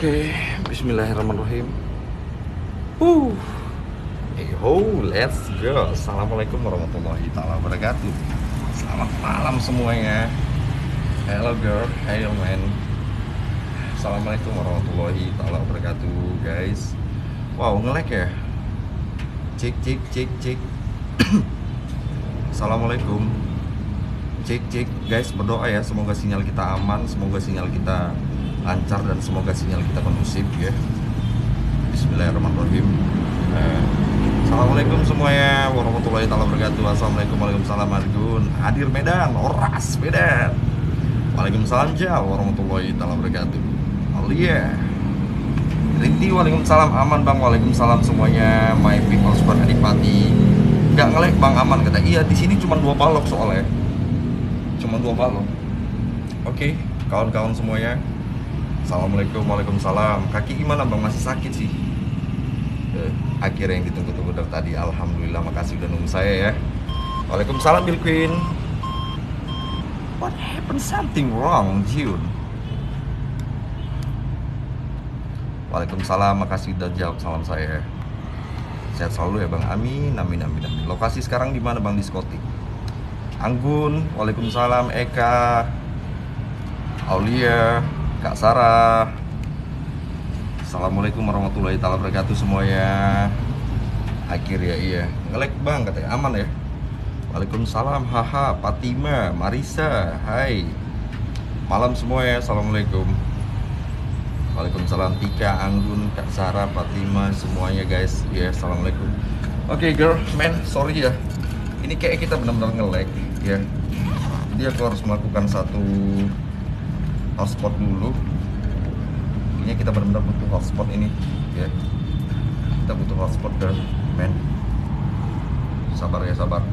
Oke, bismillahirrahmanirrahim. Hey ho, let's go. Assalamualaikum warahmatullahi taala wabarakatuh. Selamat malam semuanya. Hello girl, hey man. Assalamualaikum warahmatullahi taala wabarakatuh, guys. Wow, nge-lag ya. Cek cek cek cek. Assalamualaikum. Cek cek, guys, berdoa ya, semoga sinyal kita aman, semoga sinyal kita lancar dan semoga sinyal kita kondusif ya. Bismillahirrahmanirrahim. Assalamualaikum semuanya warahmatullahi taala wabarakatuh. Assalamualaikum, waalaikumsalam Argun. Hadir Medan, Oras Medan. Waalaikumsalam Jal warahmatullahi taala wabarakatuh. Alia Rinti, waalaikumsalam. Aman bang, waalaikumsalam semuanya. My people squad adipati. Gak ngelek bang, aman kata. Iya, di sini cuma 2 balok soalnya. Cuma 2 balok. Oke, kawan-kawan semuanya. Assalamualaikum, waalaikumsalam. Kaki gimana bang? Masih sakit sih. Akhirnya yang ditunggu-tunggu dari tadi. Alhamdulillah, makasih udah nunggu saya ya. Waalaikumsalam Bill Queen. What happened? Something wrong, June. Waalaikumsalam, makasih udah jawab salam saya. Sehat selalu ya bang. Amin, amin, amin, amin. Lokasi sekarang di mana bang? Diskotik. Anggun, waalaikumsalam. Eka, Aulia, Kak Sarah. Assalamualaikum warahmatullahi taala wabarakatuh semuanya. Akhir ya, iya. Ngelek bang katanya, aman ya. Waalaikumsalam, haha. Fatima, Marisa, hai. Malam semua ya, assalamualaikum. Waalaikumsalam Tika, Anggun, Kak Sarah, Fatima, semuanya guys. Ya, assalamualaikum. Oke girl, man, sorry ya. Ini kayak kita benar-benar ngelek ya. Jadi aku harus melakukan satu hotspot dulu. Ini kita benar-benar butuh hotspot ini ya. Kita butuh hotspot girl, man. Sabar ya, sabar.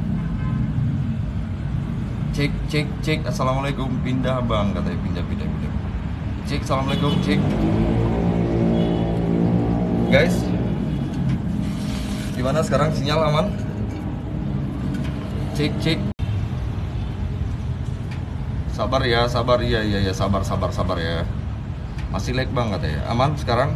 Cek cek cek. Assalamualaikum. Pindah bang katanya, pindah. Cek, assalamualaikum, cek. Guys, gimana sekarang, sinyal aman? Cek cek. Sabar ya, sabar, iya, sabar ya. Masih lag bang katanya. Aman sekarang?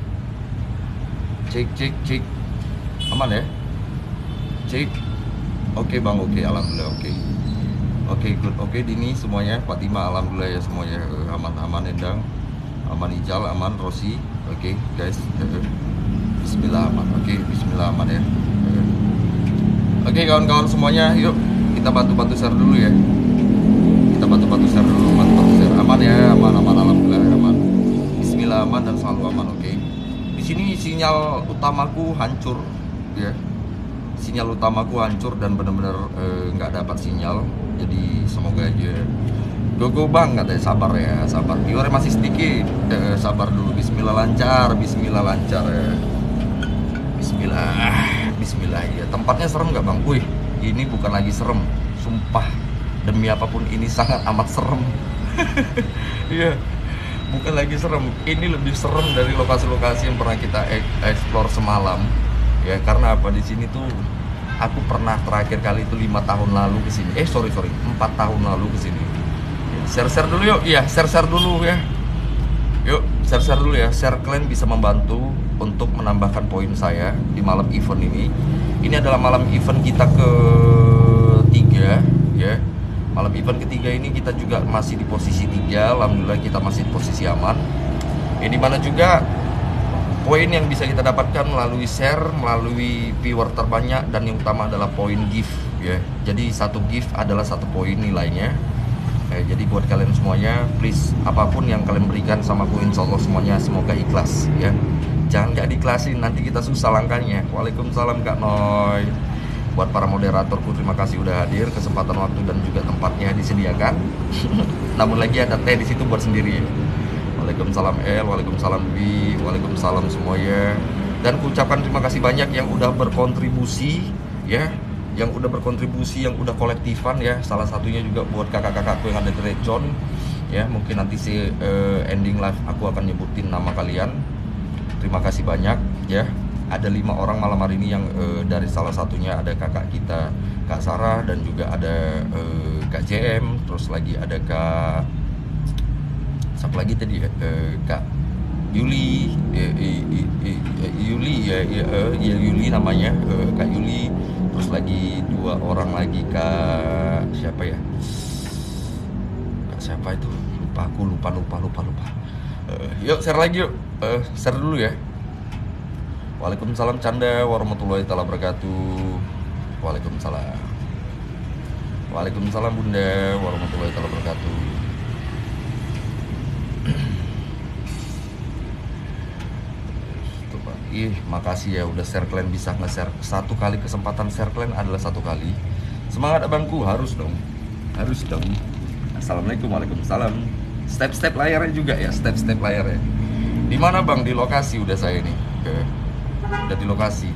Cek cek cek. Aman ya? Cek. Oke bang, oke, alhamdulillah, oke. Oke, good, oke Dini semuanya. Fatima, alhamdulillah ya semuanya. Aman, Endang, aman, Ijal, aman, Rosi. Oke guys. Bismillah, aman. Oke, bismillah, aman ya. Oke kawan-kawan semuanya, yuk kita bantu share dulu ya. Kita bantu share dulu, bantu share. Aman ya, aman, alhamdulillah aman. Bismillah, aman dan selalu aman. Oke. Di sini sinyal utamaku hancur ya. Sinyal utamaku hancur dan benar-benar nggak dapat sinyal. Jadi semoga aja. Go bang katanya, sabar ya, sabar. Viewer masih sedikit. Sabar dulu. Bismillah lancar ya. Bismillah ya. Tempatnya serem nggak bang? Wih, ini bukan lagi serem, sumpah demi apapun ini sangat amat serem. Iya, bukan lagi serem, ini lebih serem dari lokasi-lokasi yang pernah kita explore semalam. Ya karena apa, di sini tuh aku pernah terakhir kali itu 5 tahun lalu kesini. Sorry 4 tahun lalu kesini. Share dulu yuk, iya share dulu ya. Yuk share dulu ya. Share kalian bisa membantu untuk menambahkan poin saya di malam event ini. Ini adalah malam event kita ketiga ya. Malam event ketiga ini kita juga masih di posisi 3. Alhamdulillah kita masih di posisi aman. Di mana juga poin yang bisa kita dapatkan melalui share, melalui viewer terbanyak, dan yang utama adalah poin gift ya. Jadi satu gift adalah 1 poin nilainya. Jadi buat kalian semuanya, please apapun yang kalian berikan sama aku, insya Allah semuanya semoga ikhlas ya. Jangan gak diikhlasin, nanti kita susah langkahnya. Waalaikumsalam Kak Noy. Buat para moderatorku, terima kasih udah hadir, kesempatan waktu dan juga tempatnya disediakan. Namun lagi ada teh di situ buat sendiri. Waalaikumsalam El, waalaikumsalam B, waalaikumsalam semuanya. Dan ku ucapkan terima kasih banyak yang udah berkontribusi ya, yang udah berkontribusi, yang udah kolektifan ya. Salah satunya juga buat kakak-kakakku yang ada di Red Zone ya. Mungkin nanti si ending live aku akan nyebutin nama kalian. Terima kasih banyak ya. Ada 5 orang malam hari ini yang dari salah satunya ada kakak kita Kak Sarah, dan juga ada Kak JM, terus lagi ada Kak siapa lagi tadi ya, Kak Yuli, Yuli ya Yuli namanya, Kak Yuli. Terus lagi 2 orang lagi, Kak siapa ya? Kak siapa itu? Lupa. Yuk share lagi yuk. Share dulu ya. Waalaikumsalam Canda warahmatullahi taala wabarakatuh. Waalaikumsalam. Waalaikumsalam Bunda warahmatullahi taala wabarakatuh. Makasih ya udah share, kalian bisa nge-share. 1 kali kesempatan share kalian adalah 1 kali. Semangat abangku, harus dong. Assalamualaikum, waalaikumsalam. Step-step layarnya juga ya, step-step layarnya. Di mana Bang? Di lokasi udah saya nih. Udah di lokasi.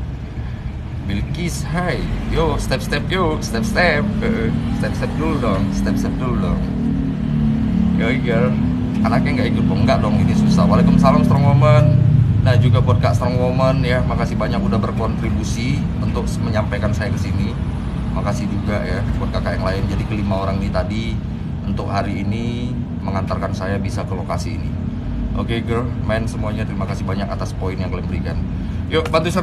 Bilkis, hai. Yo, step-step yuk, step-step. Step-step dulu dong, step-step dulu dong. Yo, girl. Anaknya nggak ikut, enggak dong, ini susah. Waalaikumsalam Strong Woman. Nah, juga buat Kak Strong Woman ya, makasih banyak udah berkontribusi untuk menyampaikan saya ke sini. Makasih juga ya buat kakak yang lain. Jadi ke-5 orang ini tadi untuk hari ini mengantarkan saya bisa ke lokasi ini. Oke, girl, men semuanya terima kasih banyak atas poin yang kalian berikan. Yuk, bantu share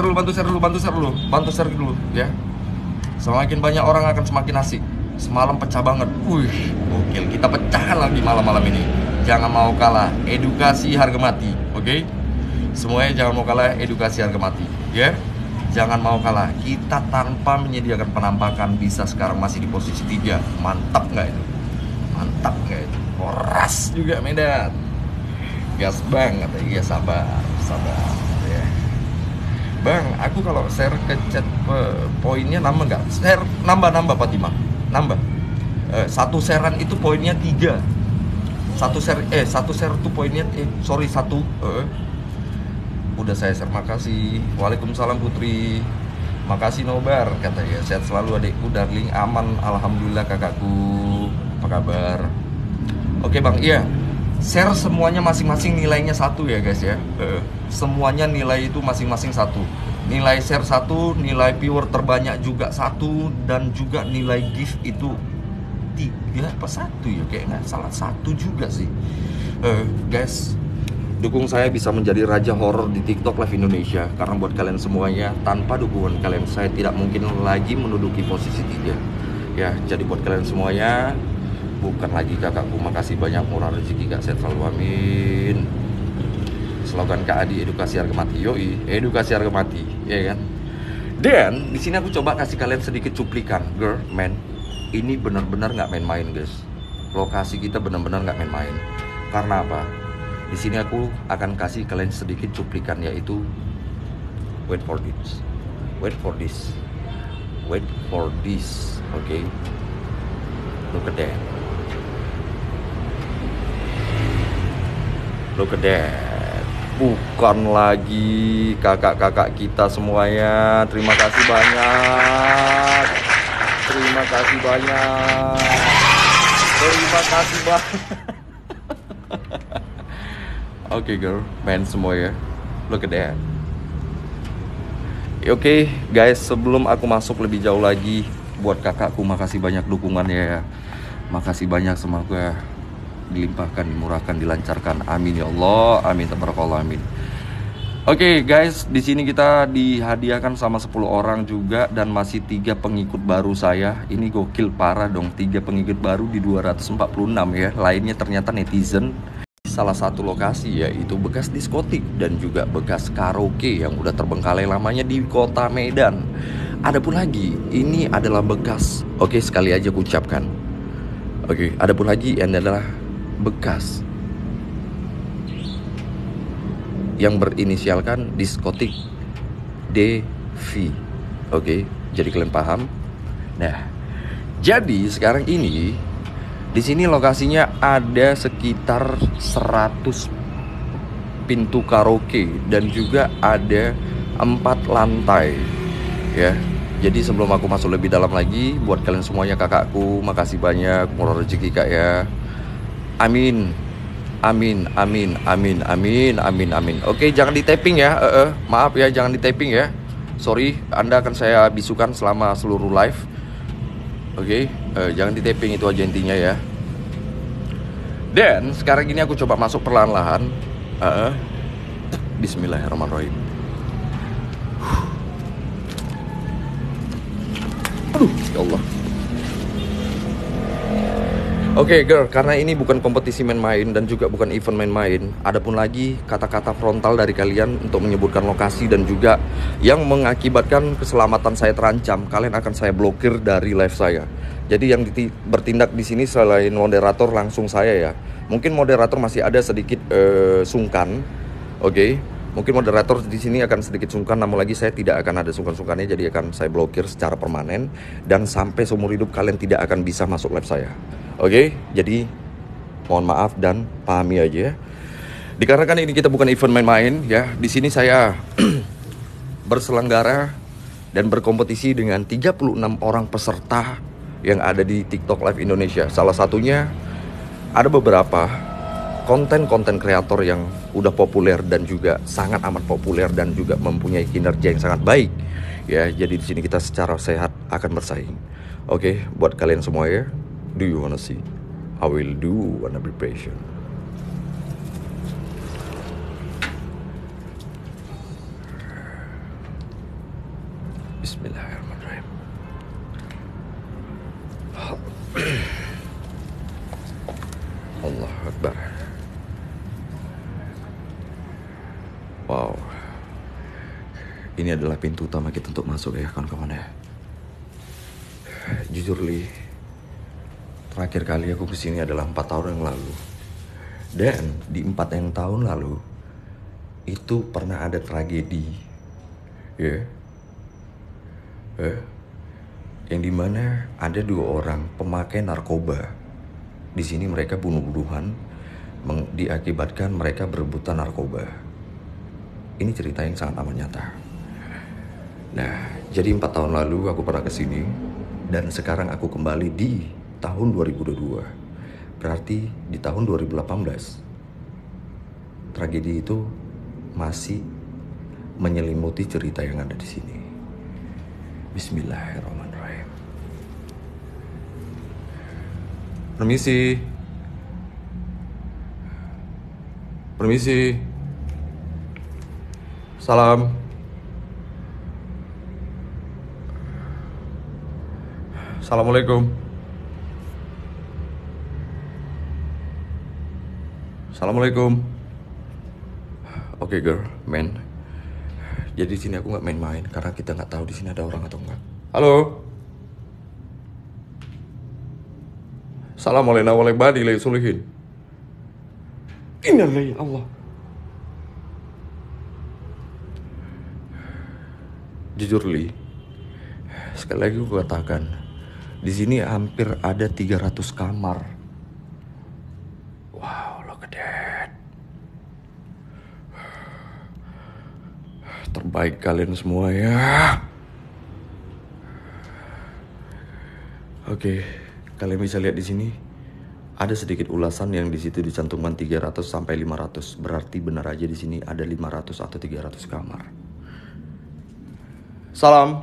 dulu ya. Semakin banyak orang akan semakin asik. Semalam pecah banget. Wih, gokil. Kita pecahkan lagi malam-malam ini. Jangan mau kalah, edukasi harga mati, oke? Semuanya jangan mau kalah, edukasi harga mati, ya. Jangan mau kalah. Kita tanpa menyediakan penampakan bisa sekarang masih di posisi 3. Mantap nggak itu? Mantap nggak itu? Keras juga Medan. Gas banget, ya sabar ya. Bang, aku kalau share ke chat poinnya nambah nggak? Share nambah Fatimah, nambah. 1 sharean itu poinnya 3. 1 share tuh poinnya 1. Udah saya share, makasih. Waalaikumsalam Putri. Makasih Nobar, katanya. Sehat selalu adikku, darling. Aman, alhamdulillah kakakku. Apa kabar? Oke Bang, iya. Share semuanya masing-masing nilainya 1 ya guys ya. Semuanya nilai itu masing-masing 1. Nilai share 1, nilai viewer terbanyak juga 1, dan juga nilai gift itu 3 apa 1 ya, kayak nggak salah 1 juga sih. Guys, dukung saya bisa menjadi raja horor di TikTok Live Indonesia. Karena buat kalian semuanya, tanpa dukungan kalian saya tidak mungkin lagi menduduki posisi 3. Ya, jadi buat kalian semuanya, bukan lagi kakakku, makasih banyak, murah rezeki Kak, sehat selalu, amin. Slogan Kak Adi, edukasi harga mati. Yoi, edukasi harga mati, ya kan? Dan di sini aku coba kasih kalian sedikit cuplikan, girl, man. Ini benar-benar nggak main-main guys. Lokasi kita benar-benar nggak main-main. Karena apa? Di sini aku akan kasih kalian sedikit cuplikan, yaitu wait for this, okay? Look at that, bukan lagi kakak-kakak kita semuanya. Terima kasih banyak. Oke, girl, man semua ya. Look at that. Oke, guys, sebelum aku masuk lebih jauh lagi, buat kakakku makasih banyak dukungannya ya. Makasih banyak, semoga dilimpahkan, dimurahkan, dilancarkan. Amin ya Allah, amin tabarakallah, amin. Oke, guys, di sini kita dihadiahkan sama 10 orang juga, dan masih 3 pengikut baru saya. Ini gokil parah dong, 3 pengikut baru di 246 ya. Lainnya ternyata netizen. Salah satu lokasi yaitu bekas diskotik dan juga bekas karaoke yang udah terbengkalai lamanya di kota Medan. Adapun lagi, ini adalah bekas, oke, sekali aja aku ucapkan. Oke, adapun lagi ini adalah bekas yang berinisialkan diskotik DV. Oke, jadi kalian paham. Nah, jadi sekarang ini di sini lokasinya ada sekitar 100 pintu karaoke dan juga ada 4 lantai ya. Jadi sebelum aku masuk lebih dalam lagi, buat kalian semuanya kakakku, makasih banyak, murah rezeki Kak ya. Amin. Oke, jangan di tapping ya. Maaf ya, jangan di tapping ya. Sorry, Anda akan saya bisukan selama seluruh live. Oke, jangan di tapping, itu aja intinya ya. Dan sekarang ini aku coba masuk perlahan-lahan. Ah, Bismillahirrahmanirrahim. Aduh, ya Allah. Oke, girl, karena ini bukan kompetisi main-main dan juga bukan event main-main, adapun lagi kata-kata frontal dari kalian untuk menyebutkan lokasi dan juga yang mengakibatkan keselamatan saya terancam, kalian akan saya blokir dari live saya. Jadi yang bertindak di sini selain moderator langsung saya ya. Mungkin moderator masih ada sedikit sungkan, oke? Mungkin moderator di sini akan sedikit sungkan, namun lagi saya tidak akan ada sungkan-sungkannya, jadi akan saya blokir secara permanen dan sampai seumur hidup kalian tidak akan bisa masuk live saya. Oke, jadi mohon maaf dan pahami aja. Dikarenakan ini kita bukan event main-main ya. Di sini saya berselenggara dan berkompetisi dengan 36 orang peserta yang ada di TikTok Live Indonesia. Salah satunya ada beberapa konten-konten kreator yang udah populer dan juga sangat amat populer dan juga mempunyai kinerja yang sangat baik. Ya, jadi di sini kita secara sehat akan bersaing. Oke, buat kalian semua ya. Do you wanna see? I will do, wanna be patient. Bismillahirrahmanirrahim. Allahu Akbar. Wow. Ini adalah pintu utama kita untuk masuk ya kawan-kawan ya. Jujur Li, terakhir kali aku kesini adalah 4 tahun yang lalu. Dan di 4 tahun lalu itu pernah ada tragedi, ya, yang dimana ada 2 orang pemakai narkoba. Di sini mereka bunuh-bunuhan, diakibatkan mereka berebutan narkoba. Ini cerita yang sangat amat nyata. Nah, jadi 4 tahun lalu aku pernah kesini dan sekarang aku kembali di tahun 2022, berarti di tahun 2018 tragedi itu masih menyelimuti cerita yang ada di sini. Bismillahirrahmanirrahim. Permisi. Permisi. Salam. Assalamualaikum. Assalamualaikum. Oke, girl, man. Jadi di sini aku nggak main-main karena kita nggak tahu di sini ada orang atau enggak. Halo. Assalamualaikum warahmatullahi wabarakatuh. Innalillahi Allah. Jujur Li, sekali lagi aku katakan, di sini hampir ada 300 kamar. Wow, look at that. Terbaik kalian semua ya. Oke, kalian bisa lihat di sini ada sedikit ulasan yang di situ dicantumkan 300 sampai 500. Berarti benar aja di sini ada 500 atau 300 kamar. Salam.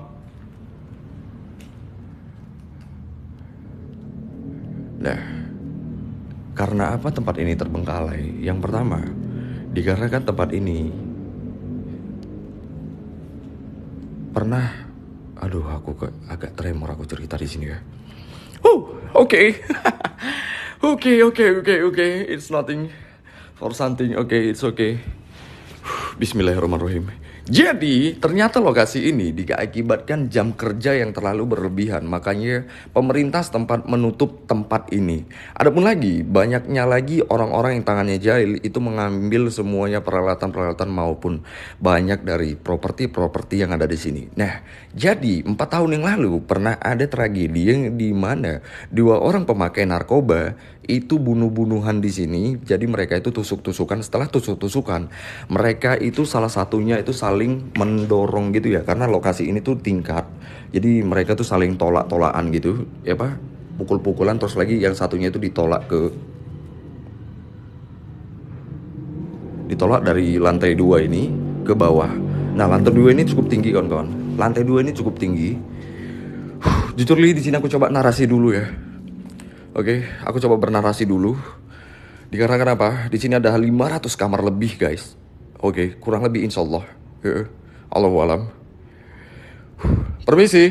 Nah, karena apa tempat ini terbengkalai? Yang pertama, dikarenakan tempat ini pernah, aduh aku agak tremor aku cerita di sini ya. Oke. Oke. It's nothing for something. It's okay. Bismillahirrahmanirrahim. Jadi ternyata lokasi ini diakibatkan jam kerja yang terlalu berlebihan. Makanya pemerintah setempat menutup tempat ini. Adapun lagi, banyaknya lagi orang-orang yang tangannya jahil itu mengambil semuanya peralatan-peralatan maupun banyak dari properti-properti yang ada di sini. Nah, jadi 4 tahun yang lalu pernah ada tragedi yang dimana 2 orang pemakai narkoba itu bunuh-bunuhan di sini. Jadi mereka itu tusuk-tusukan. Setelah tusuk-tusukan, mereka itu salah satunya itu saling mendorong gitu ya, karena lokasi ini tuh tingkat. Jadi mereka tuh saling tolak-tolakan gitu, ya Pak, pukul-pukulan. Terus lagi yang satunya itu ditolak dari lantai 2 ini ke bawah. Nah, lantai 2 ini cukup tinggi kawan-kawan. Lantai 2 ini cukup tinggi. Jujur Li, di sini aku coba narasi dulu ya. Oke, aku coba bernarasi dulu. Dikarenakan apa? Di sini ada 500 kamar lebih, guys. Oke, kurang lebih insya Allah. Allahu alam. Permisi.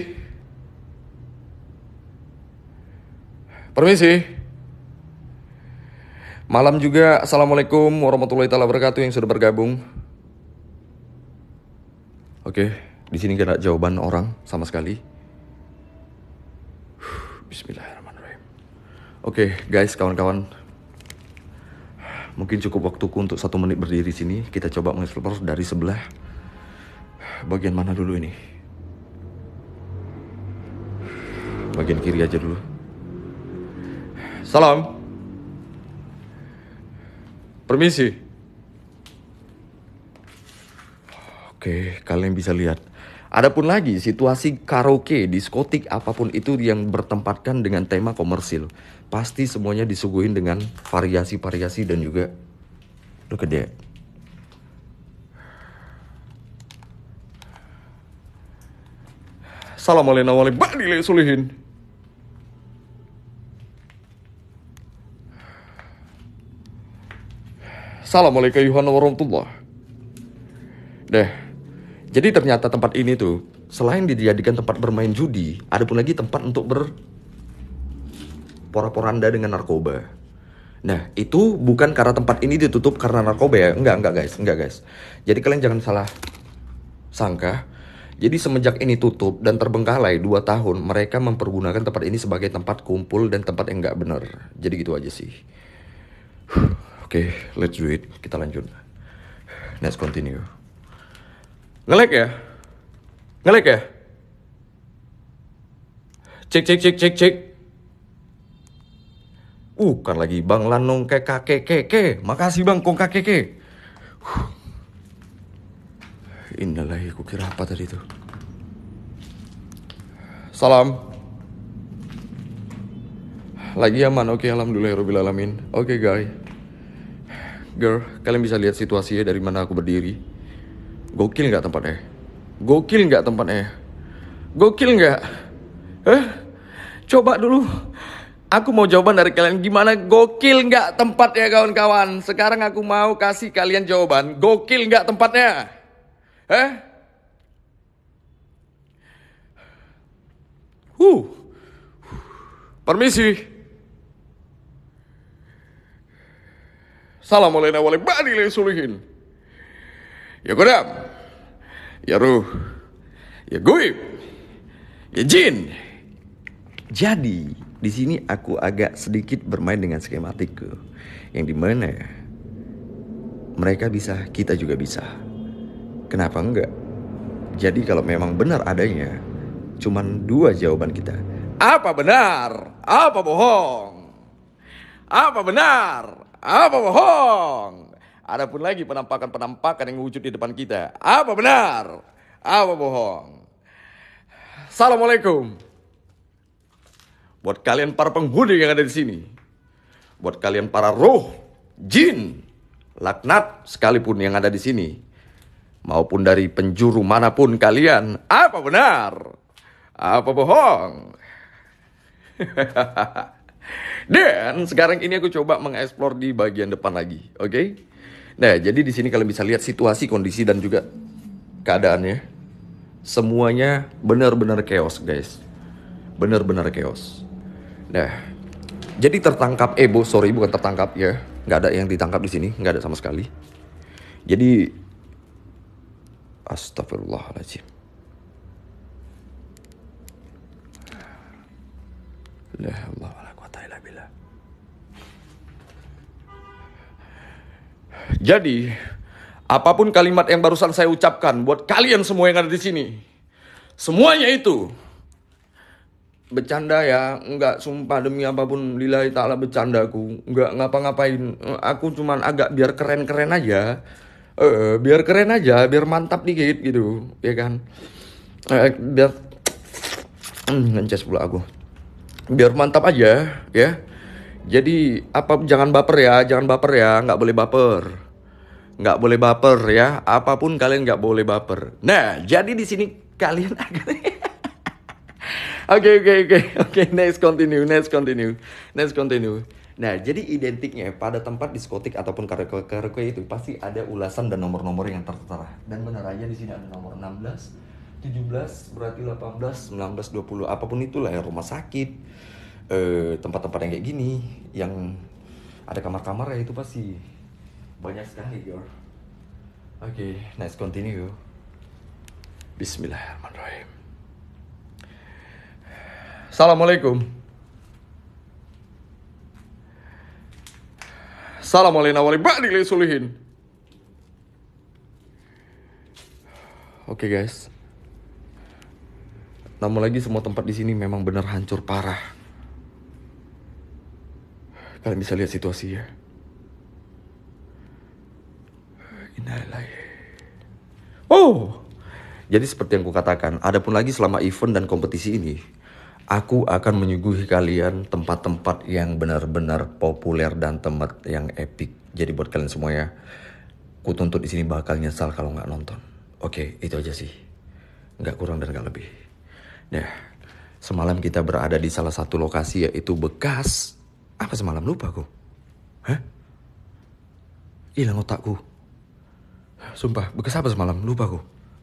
Permisi. Malam juga. Assalamualaikum warahmatullahi wabarakatuh yang sudah bergabung. Oke, di sini gak ada jawaban orang sama sekali. Bismillahirrahmanirrahim. Oke, guys, kawan-kawan. Mungkin cukup waktuku untuk 1 menit berdiri sini. Kita coba mengeksplor dari sebelah. Bagian mana dulu ini? Bagian kiri aja dulu. Salam. Permisi. Oke, kalian bisa lihat. Adapun lagi situasi karaoke, diskotik, apapun itu yang bertempatkan dengan tema komersil. Pasti semuanya disuguhin dengan variasi-variasi dan juga look at that. Assalamualaikum warahmatullahi wabarakatuh. Assalamualaikum warahmatullahi. Deh. Jadi ternyata tempat ini tuh selain dijadikan tempat bermain judi, ada pun lagi tempat untuk berpora-poranda dengan narkoba. Nah, itu bukan karena tempat ini ditutup karena narkoba ya. Enggak guys. Jadi kalian jangan salah sangka. Jadi semenjak ini tutup dan terbengkalai 2 tahun, mereka mempergunakan tempat ini sebagai tempat kumpul dan tempat yang nggak benar. Jadi gitu aja sih. Oke, let's do it. Kita lanjut. Let's continue. Nge-lag ya? Cek. Kan lagi Bang Lanong kakek. Makasih Bang kong kakek. Innalillahi, aku kira apa tadi tuh? Salam. Lagi aman, oke, alhamdulillah alamin. Oke guys. Girl, kalian bisa lihat situasinya dari mana aku berdiri. Gokil nggak tempatnya? Gokil nggak? Coba dulu. Aku mau jawaban dari kalian, gimana gokil nggak tempatnya kawan-kawan? Sekarang aku mau kasih kalian jawaban. Gokil nggak tempatnya? Permisi. Assalamualaikum warahmatullahi wabarakatuh. Ya Godam, ya Ruh, ya Goib, ya Jin. Jadi di sini aku agak sedikit bermain dengan skematik yang dimana mereka bisa, kita juga bisa. Kenapa enggak? Jadi kalau memang benar adanya, cuman 2 jawaban kita. Apa benar? Apa bohong? Apa benar? Apa bohong? Adapun lagi penampakan yang wujud di depan kita. Apa benar? Apa bohong? Assalamualaikum. Buat kalian para penghuni yang ada di sini. Buat kalian para roh, jin, laknat sekalipun yang ada di sini. Maupun dari penjuru manapun kalian. Apa benar? Apa bohong? Dan sekarang ini aku coba mengeksplor di bagian depan lagi. Oke? Nah, jadi di sini kalian bisa lihat situasi, kondisi, dan juga keadaannya. Semuanya benar-benar chaos, guys. Benar-benar chaos. Nah, jadi tertangkap, bukan tertangkap ya. Nggak ada yang ditangkap di sini, nggak ada sama sekali. Jadi, astagfirullahaladzim. La haula wala quwata illa billah. Jadi, apapun kalimat yang barusan saya ucapkan buat kalian semua yang ada di sini, semuanya itu bercanda ya, enggak, sumpah demi apapun lillahi ta'ala bercandaku, enggak ngapa-ngapain. Aku cuman agak biar keren-keren aja. Biar keren aja, biar mantap dikit gitu, ya kan? Biar ngeces pula aku. Biar mantap aja, ya. Jadi jangan baper ya, nggak boleh baper ya. Apapun kalian nggak boleh baper. Nah, jadi di sini kalian agak Oke. Next continue. Nah, jadi identiknya pada tempat diskotik ataupun karaoke itu pasti ada ulasan dan nomor-nomor yang tertera. Dan benar aja di sini ada nomor 16, 17, berarti 18, 19, 20, apapun itulah ya, rumah sakit, tempat-tempat yang kayak gini, yang ada kamar-kamar ya itu pasti banyak sekali, girl. Oke, let's continue. Bismillahirrahmanirrahim. Assalamualaikum. Assalamualaikum warahmatullahi wabarakatuh. Oke guys. Namun lagi semua tempat di sini memang benar hancur parah. Kalian bisa lihat situasi ya. Innalillahi. Oh, jadi seperti yang kukatakan, adapun lagi selama event dan kompetisi ini, aku akan menyuguhi kalian tempat-tempat yang benar-benar populer dan tempat yang epic. Jadi buat kalian semua ya, ku tuntut di sini bakal nyesal kalau nggak nonton. Oke, itu aja sih, nggak kurang dan nggak lebih. Nah, semalam kita berada di salah satu lokasi yaitu bekas apa semalam lupa aku. Hah? Hilang otakku. Sumpah, bekas apa semalam lupa aku.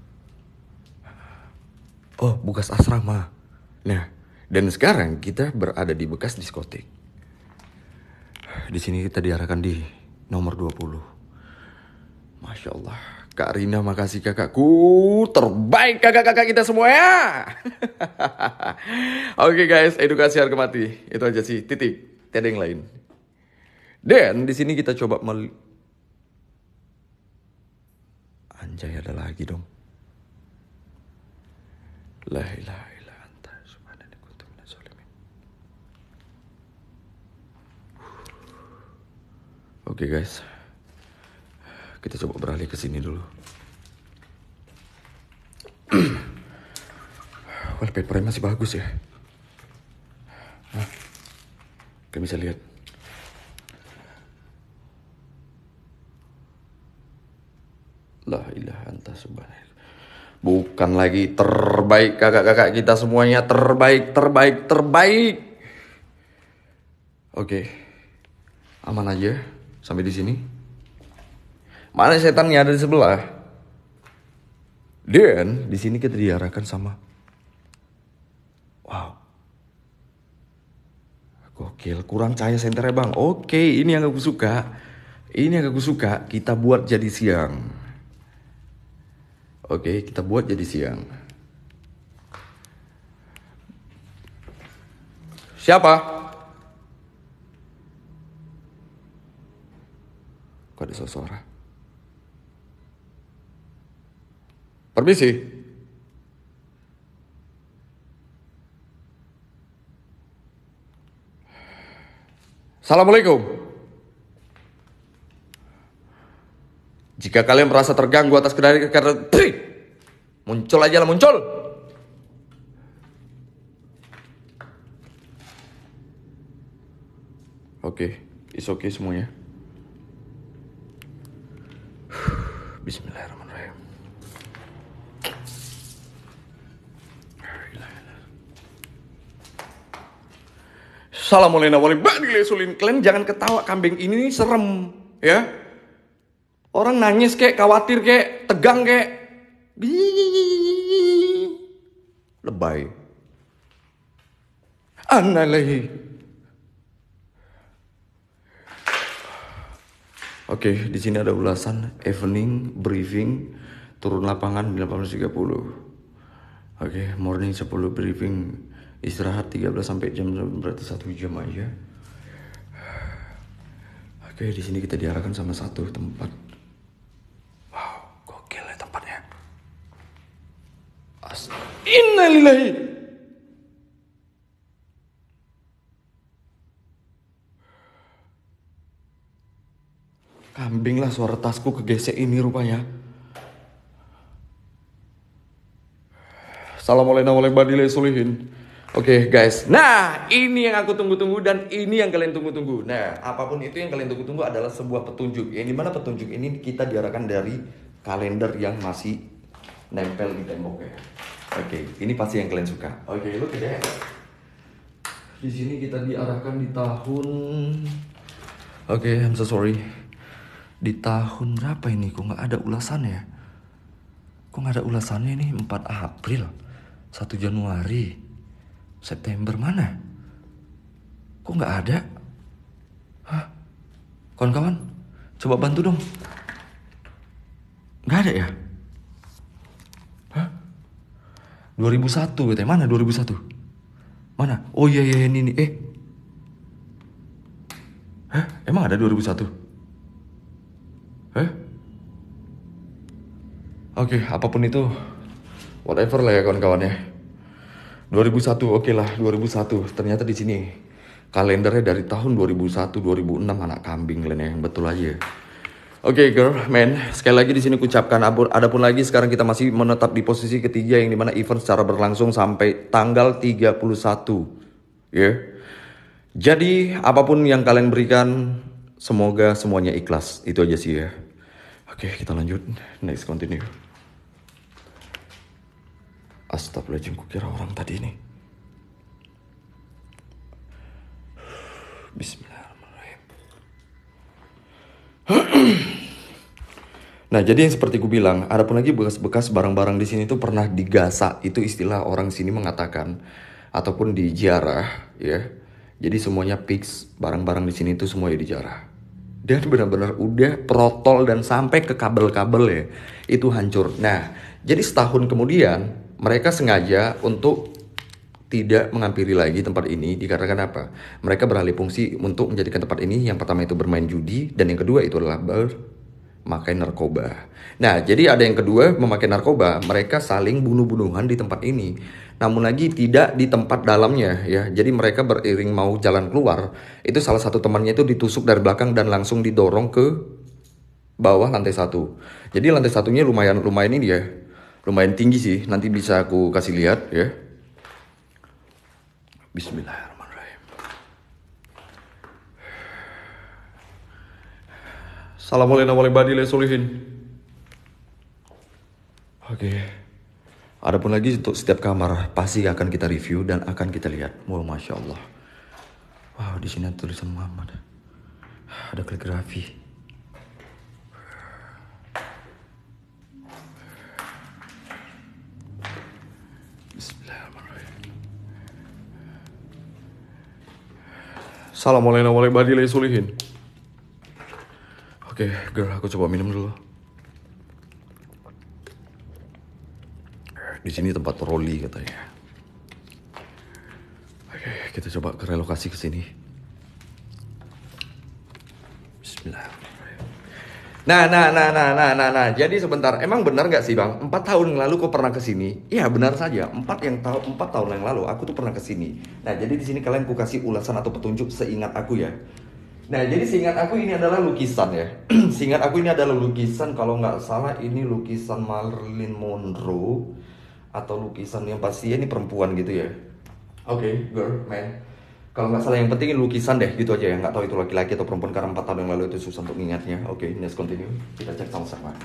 Oh, bekas asrama. Nah, dan sekarang kita berada di bekas diskotik. Di sini kita diarahkan di nomor 20. Masya Allah. Kak Rina, makasih kakakku. Terbaik kakak-kakak kita semua ya. Oke guys, edukasi harga mati. Itu aja sih, titik. Tidak ada yang lain. Dan di sini kita coba Anjay, ada lagi dong. La ilaha illa anta subhanaka kuntu minaz zalimin. Oke guys. Kita coba beralih ke sini dulu. Wallpapernya masih bagus ya. Kalian bisa lihat. La ilaha anta subhanaka. Bukan lagi terbaik kakak-kakak kita semuanya, terbaik. Oke. Aman aja sampai di sini. Mana setannya ada di sebelah? Dan di sini kita diarahkan sama wow. Gokil, kurang cahaya senternya bang. Oke, ini yang aku suka. Kita buat jadi siang. Oke, kita buat jadi siang. Siapa? Kok ada suara? Permisi. Assalamualaikum. Jika kalian merasa terganggu atas karena muncul aja lah, muncul. Oke, it's okay semuanya. Bismillahirrahmanirrahim. Assalamualaikum warahmatullahi wabarakatuh. Kalian jangan ketawa, kambing ini serem ya. Orang nangis kek, khawatir kek, tegang kek. Lebay. Annalillahi. Oke, di sini ada ulasan evening briefing, turun lapangan 18.30. Oke, morning 10 briefing, istirahat 13 sampai jam, berarti 1 jam aja. Oke, di sini kita diarahkan sama satu tempat. Wow, gokil ya tempatnya. Innalillahi. Kambing lah, suara tasku kegesek ini rupanya. Assalamualaikum warahmatullahi wabarakatuh. Oke guys, nah ini yang aku tunggu-tunggu dan ini yang kalian tunggu-tunggu. Nah, apapun itu yang kalian tunggu-tunggu adalah sebuah petunjuk. Yang dimana petunjuk ini kita diarahkan dari kalender yang masih nempel di tembok ya. Oke, ini pasti yang kalian suka. Oke, look at that. Di sini kita diarahkan di tahun... Oke, I'm so sorry. Di tahun berapa ini? Kok nggak ada ulasannya? Kok nggak ada ulasannya ini? 4 April, 1 Januari, September mana? Kok nggak ada? Hah? Kawan-kawan, coba bantu dong. Nggak ada ya? Hah? 2001 katanya. Mana 2001? Mana? Oh iya ini. Hah? Emang ada 2001? Hah? Oke, apapun itu, whatever lah ya kawan-kawan ya. 2001, oke lah 2001. Ternyata di sini kalendernya dari tahun 2001, 2006, anak kambing kalian ya, yang betul aja. Oke, girl, man, sekali lagi di sini kucapkan adapun lagi sekarang kita masih menetap di posisi ketiga yang dimana event secara berlangsung sampai tanggal 31, ya. Jadi apapun yang kalian berikan, semoga semuanya ikhlas. Itu aja sih ya. Oke, kita lanjut. Next, continue. Astagfirullahaladzim, kukira orang tadi ini. Bismillahirrahmanirrahim. Nah, jadi yang seperti ku bilang, adapun lagi bekas-bekas barang-barang di sini tuh pernah digasak. Itu istilah orang sini mengatakan, ataupun dijarah, ya. Jadi semuanya fix, barang-barang di sini tuh semuanya dijarah. Dan benar-benar udah protol dan sampai ke kabel-kabel ya, itu hancur. Nah, jadi setahun kemudian mereka sengaja untuk tidak menghampiri lagi tempat ini dikarenakan apa? Mereka beralih fungsi untuk menjadikan tempat ini yang pertama itu bermain judi dan yang kedua itu adalah memakai narkoba. Nah, jadi ada yang kedua memakai narkoba, mereka saling bunuh-bunuhan di tempat ini. Namun lagi tidak di tempat dalamnya ya. Jadi mereka beriring mau jalan keluar, itu salah satu temannya itu ditusuk dari belakang dan langsung didorong ke bawah lantai 1. Jadi lantai satunya lumayan ini ya. Lumayan tinggi sih, nanti bisa aku kasih lihat ya. Bismillahirrahmanirrahim. Assalamualaikum warahmatullahi wabarakatuh. Oke. Adapun lagi untuk setiap kamar pasti akan kita review dan akan kita lihat. Wow, masya Allah. Wow, di sini ada tulisan Muhammad. Ada kaligrafi. Bismillahirrahmanirrahim. Assalamualaikum warahmatullahi wabarakatuh. Oke, girl, aku coba minum dulu. Di sini tempat troli katanya. Oke, kita coba ke relokasi ke sini. Bismillahirrahmanirrahim. Nah. Jadi sebentar, emang benar nggak sih bang? 4 tahun yang lalu kau pernah ke sini? Iya benar saja. 4 tahun yang lalu aku tuh pernah ke sini. Nah jadi di sini kalian ku kasih ulasan atau petunjuk seingat aku ya. Nah jadi seingat aku ini adalah lukisan ya. Seingat aku ini adalah lukisan, kalau nggak salah ini lukisan Marilyn Monroe. Atau lukisan yang pasti ini perempuan gitu ya. Oke, girl, man. Kalau nggak salah yang penting lukisan deh gitu aja ya. Nggak tahu itu laki-laki atau perempuan karena 4 tahun yang lalu itu susah untuk mengingatnya. Oke, let's continue. Kita cek sama-sama.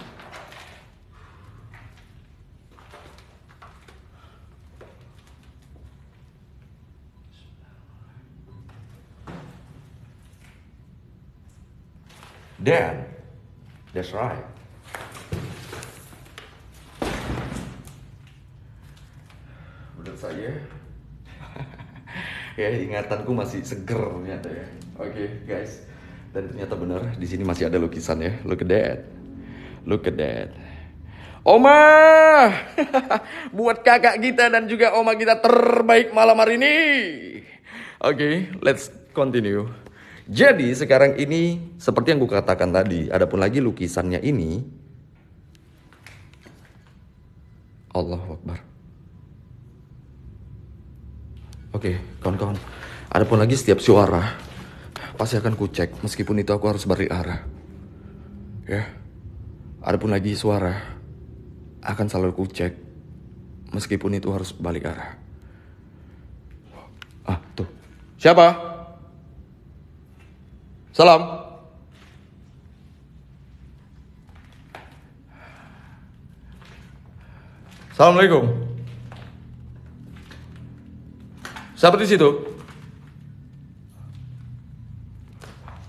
Dan, that's right. Menurut saya ya ingatanku masih seger ternyata ya. Oke, guys, dan ternyata benar di sini masih ada lukisan ya. Look at that. Oma buat kakak kita dan juga oma kita terbaik malam hari ini. Oke, let's continue. Jadi sekarang ini seperti yang gue katakan tadi, adapun lagi lukisannya ini, Allahu Akbar. Oke, kawan-kawan. Adapun lagi setiap suara pasti akan kucek, meskipun itu aku harus balik arah. Ya. Adapun lagi suara akan selalu kucek, meskipun itu harus balik arah. Ah, tuh. Siapa? Salam. Assalamualaikum. Siapa di situ?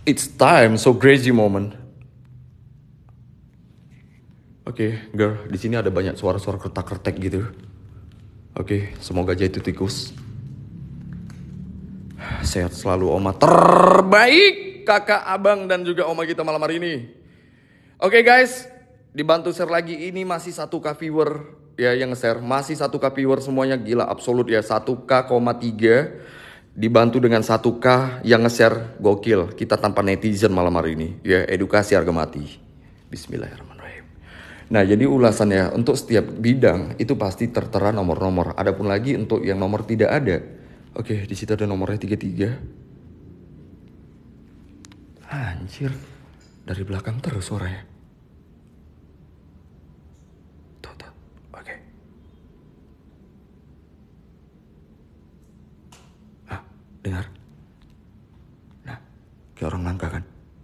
It's time, so crazy moment. Oke, girl, di sini ada banyak suara-suara kertak-kertek gitu. Oke, semoga aja itu tikus. Sehat selalu oma terbaik, kakak, abang, dan juga oma kita malam hari ini. Oke guys, dibantu share lagi. Ini masih 1K viewer ya yang nge-share. Masih 1K viewer semuanya, gila absolut ya. 1K,3 dibantu dengan 1K yang nge-share, gokil. Kita tanpa netizen malam hari ini ya, edukasi harga mati. Bismillahirrahmanirrahim. Nah, jadi ulasannya untuk setiap bidang itu pasti tertera nomor-nomor. Adapun lagi untuk yang nomor tidak ada. Oke, di situ ada nomornya 33. Anjir, dari belakang terus suaranya. Tuh. Oke. Dengar. Nah, kayak orang nangka kan.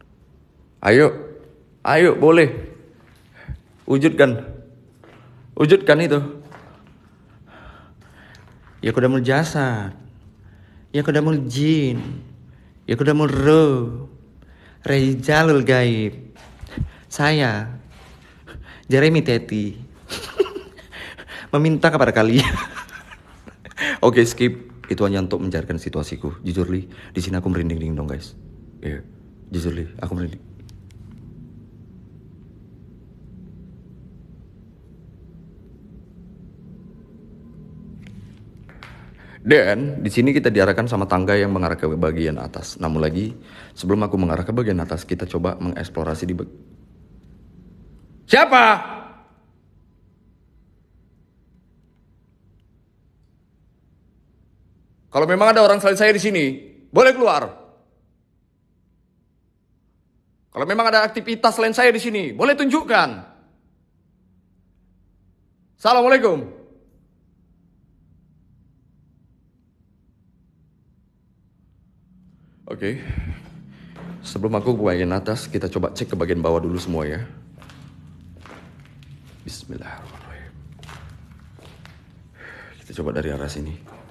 Ayo, boleh. Wujudkan itu. Ya qadamul jasad, ya qadamul jin, ya qadamul ruh, Rijalul gaib. Saya Jeremy Teti meminta kepada kalian. Oke, skip. Itu hanya untuk mencairkan situasiku. Jujur li, di sini aku merinding dong guys. Iya, jujur li, aku merinding. Dan di sini kita diarahkan sama tangga yang mengarah ke bagian atas. Namun lagi, sebelum aku mengarah ke bagian atas, kita coba mengeksplorasi di Siapa? Kalau memang ada orang selain saya di sini, boleh keluar. Kalau memang ada aktivitas selain saya di sini, boleh tunjukkan. Assalamualaikum. Oke, sebelum aku ke bagian atas, kita coba cek ke bagian bawah dulu semua ya. Bismillahirrahmanirrahim. Kita coba dari arah sini.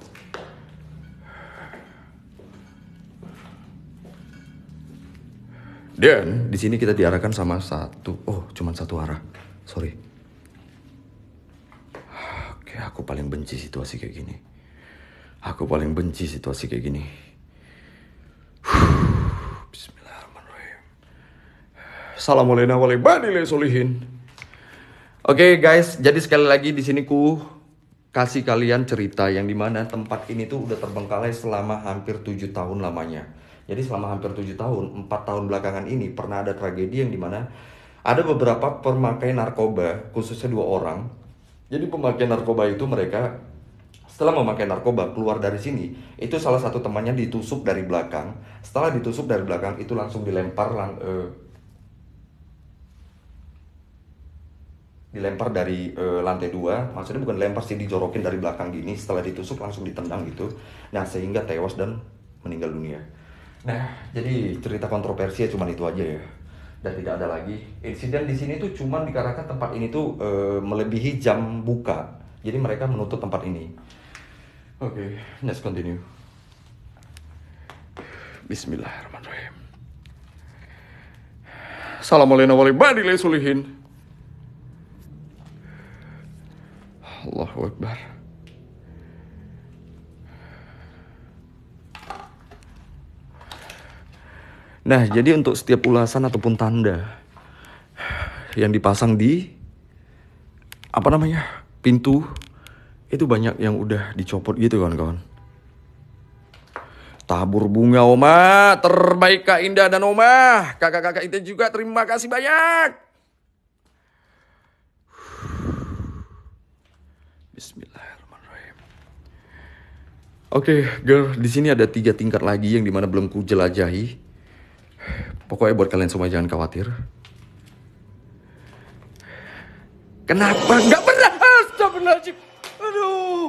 Dan di sini kita diarahkan sama cuma satu arah. Sorry. Oke, aku paling benci situasi kayak gini. Bismillahirrahmanirrahim. Assalamualaikum warahmatullahi wabarakatuh. Oke guys, jadi sekali lagi di sini ku kasih kalian cerita yang dimana tempat ini tuh udah terbengkalai selama hampir 7 tahun lamanya. Jadi selama hampir 7 tahun, 4 tahun belakangan ini pernah ada tragedi yang dimana ada beberapa pemakai narkoba, khususnya 2 orang. Jadi pemakai narkoba itu mereka setelah memakai narkoba keluar dari sini, itu salah satu temannya ditusuk dari belakang. Setelah ditusuk dari belakang itu langsung dilempar dari lantai 2. Maksudnya bukan dilempar sih, dijorokin dari belakang gini. Setelah ditusuk langsung ditendang gitu. Nah, sehingga tewas dan meninggal dunia. Nah, jadi cerita kontroversinya cuma itu aja ya. Dan tidak ada lagi. Insiden di sini tuh cuma dikarenakan tempat ini tuh melebihi jam buka. Jadi mereka menutup tempat ini. Oke, let's continue. Bismillahirrahmanirrahim. Assalamualaikum warahmatullahi wabarakatuh. Allahu Akbar. Nah, jadi untuk setiap ulasan ataupun tanda yang dipasang di pintu, itu banyak yang udah dicopot gitu kawan-kawan. Tabur bunga Oma, terbaik Kak Indah dan Oma. Kakak-kakak itu juga terima kasih banyak. Bismillahirrahmanirrahim. Oke, girl, di sini ada 3 tingkat lagi yang dimana belum ku jelajahi. Pokoknya buat kalian semua jangan khawatir. Kenapa nggak pernah? Astagfirullahaladzim. Aduh.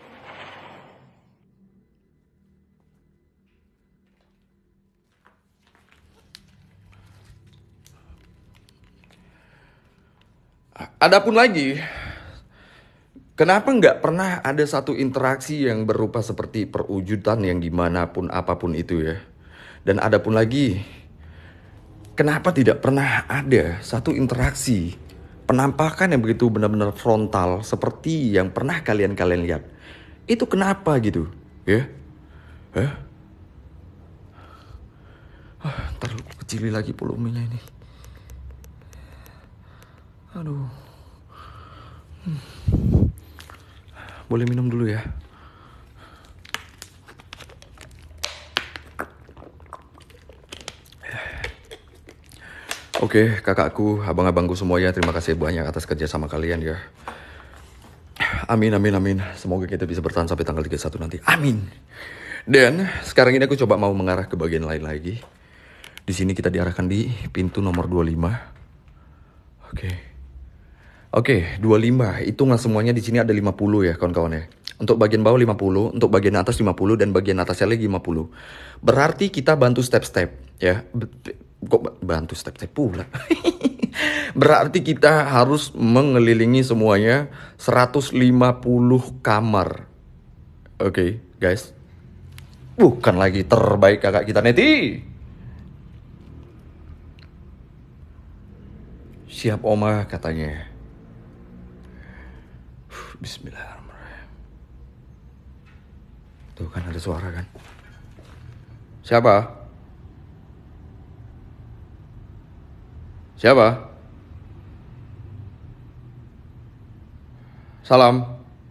Adapun lagi, kenapa nggak pernah ada satu interaksi yang berupa seperti perwujudan yang dimanapun apapun itu ya. Dan adapun lagi, Kenapa tidak pernah ada satu interaksi penampakan yang begitu benar-benar frontal seperti yang pernah kalian lihat? Itu kenapa gitu? Ya? Hah? Ntar kecili lagi volumenya ini. Aduh. Boleh minum dulu ya. Oke, kakakku, abang-abangku semuanya, terima kasih banyak atas kerja sama kalian ya. Amin, amin, amin. Semoga kita bisa bertahan sampai tanggal 31 nanti. Amin. Dan sekarang ini aku coba mau mengarah ke bagian lain lagi. Di sini kita diarahkan di pintu nomor 25. Oke, 25. Hitungan semuanya di sini ada 50 ya, kawan-kawan ya. Untuk bagian bawah 50, untuk bagian atas 50, dan bagian atasnya lagi 50. Berarti kita bantu step-step ya. Kok bantu step-step pula? Berarti kita harus mengelilingi semuanya 150 kamar. Oke, guys. Bukan lagi terbaik kakak kita Neti. Siap Oma katanya. Bismillahirrahmanirrahim. Tuh kan ada suara kan. Siapa? Siapa? Salam.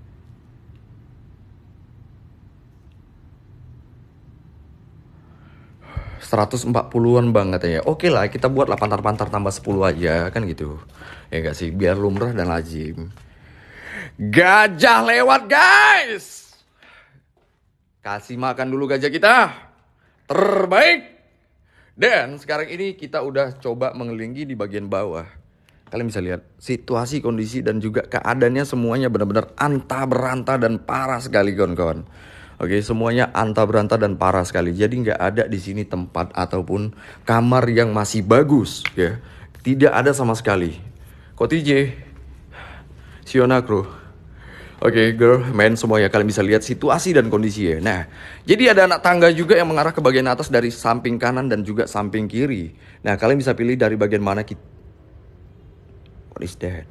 $140 bang katanya. Oke lah, kita buat lah pantar-pantar tambah 10 aja kan gitu. Ya gak sih, biar lumrah dan lazim. Gajah lewat guys. Kasih makan dulu gajah kita. Terbaik. Dan sekarang ini kita udah coba mengelilingi di bagian bawah. Kalian bisa lihat situasi, kondisi, dan juga keadaannya semuanya benar-benar antah berantah dan parah sekali kawan-kawan. Oke, semuanya antah berantah dan parah sekali. Jadi nggak ada di sini tempat ataupun kamar yang masih bagus ya. Tidak ada sama sekali. Kok TJ? Siona Kro. Oke, girl, men semuanya kalian bisa lihat situasi dan kondisinya. Nah, jadi ada anak tangga juga yang mengarah ke bagian atas dari samping kanan dan juga samping kiri. Nah, kalian bisa pilih dari bagian mana kita. What is that?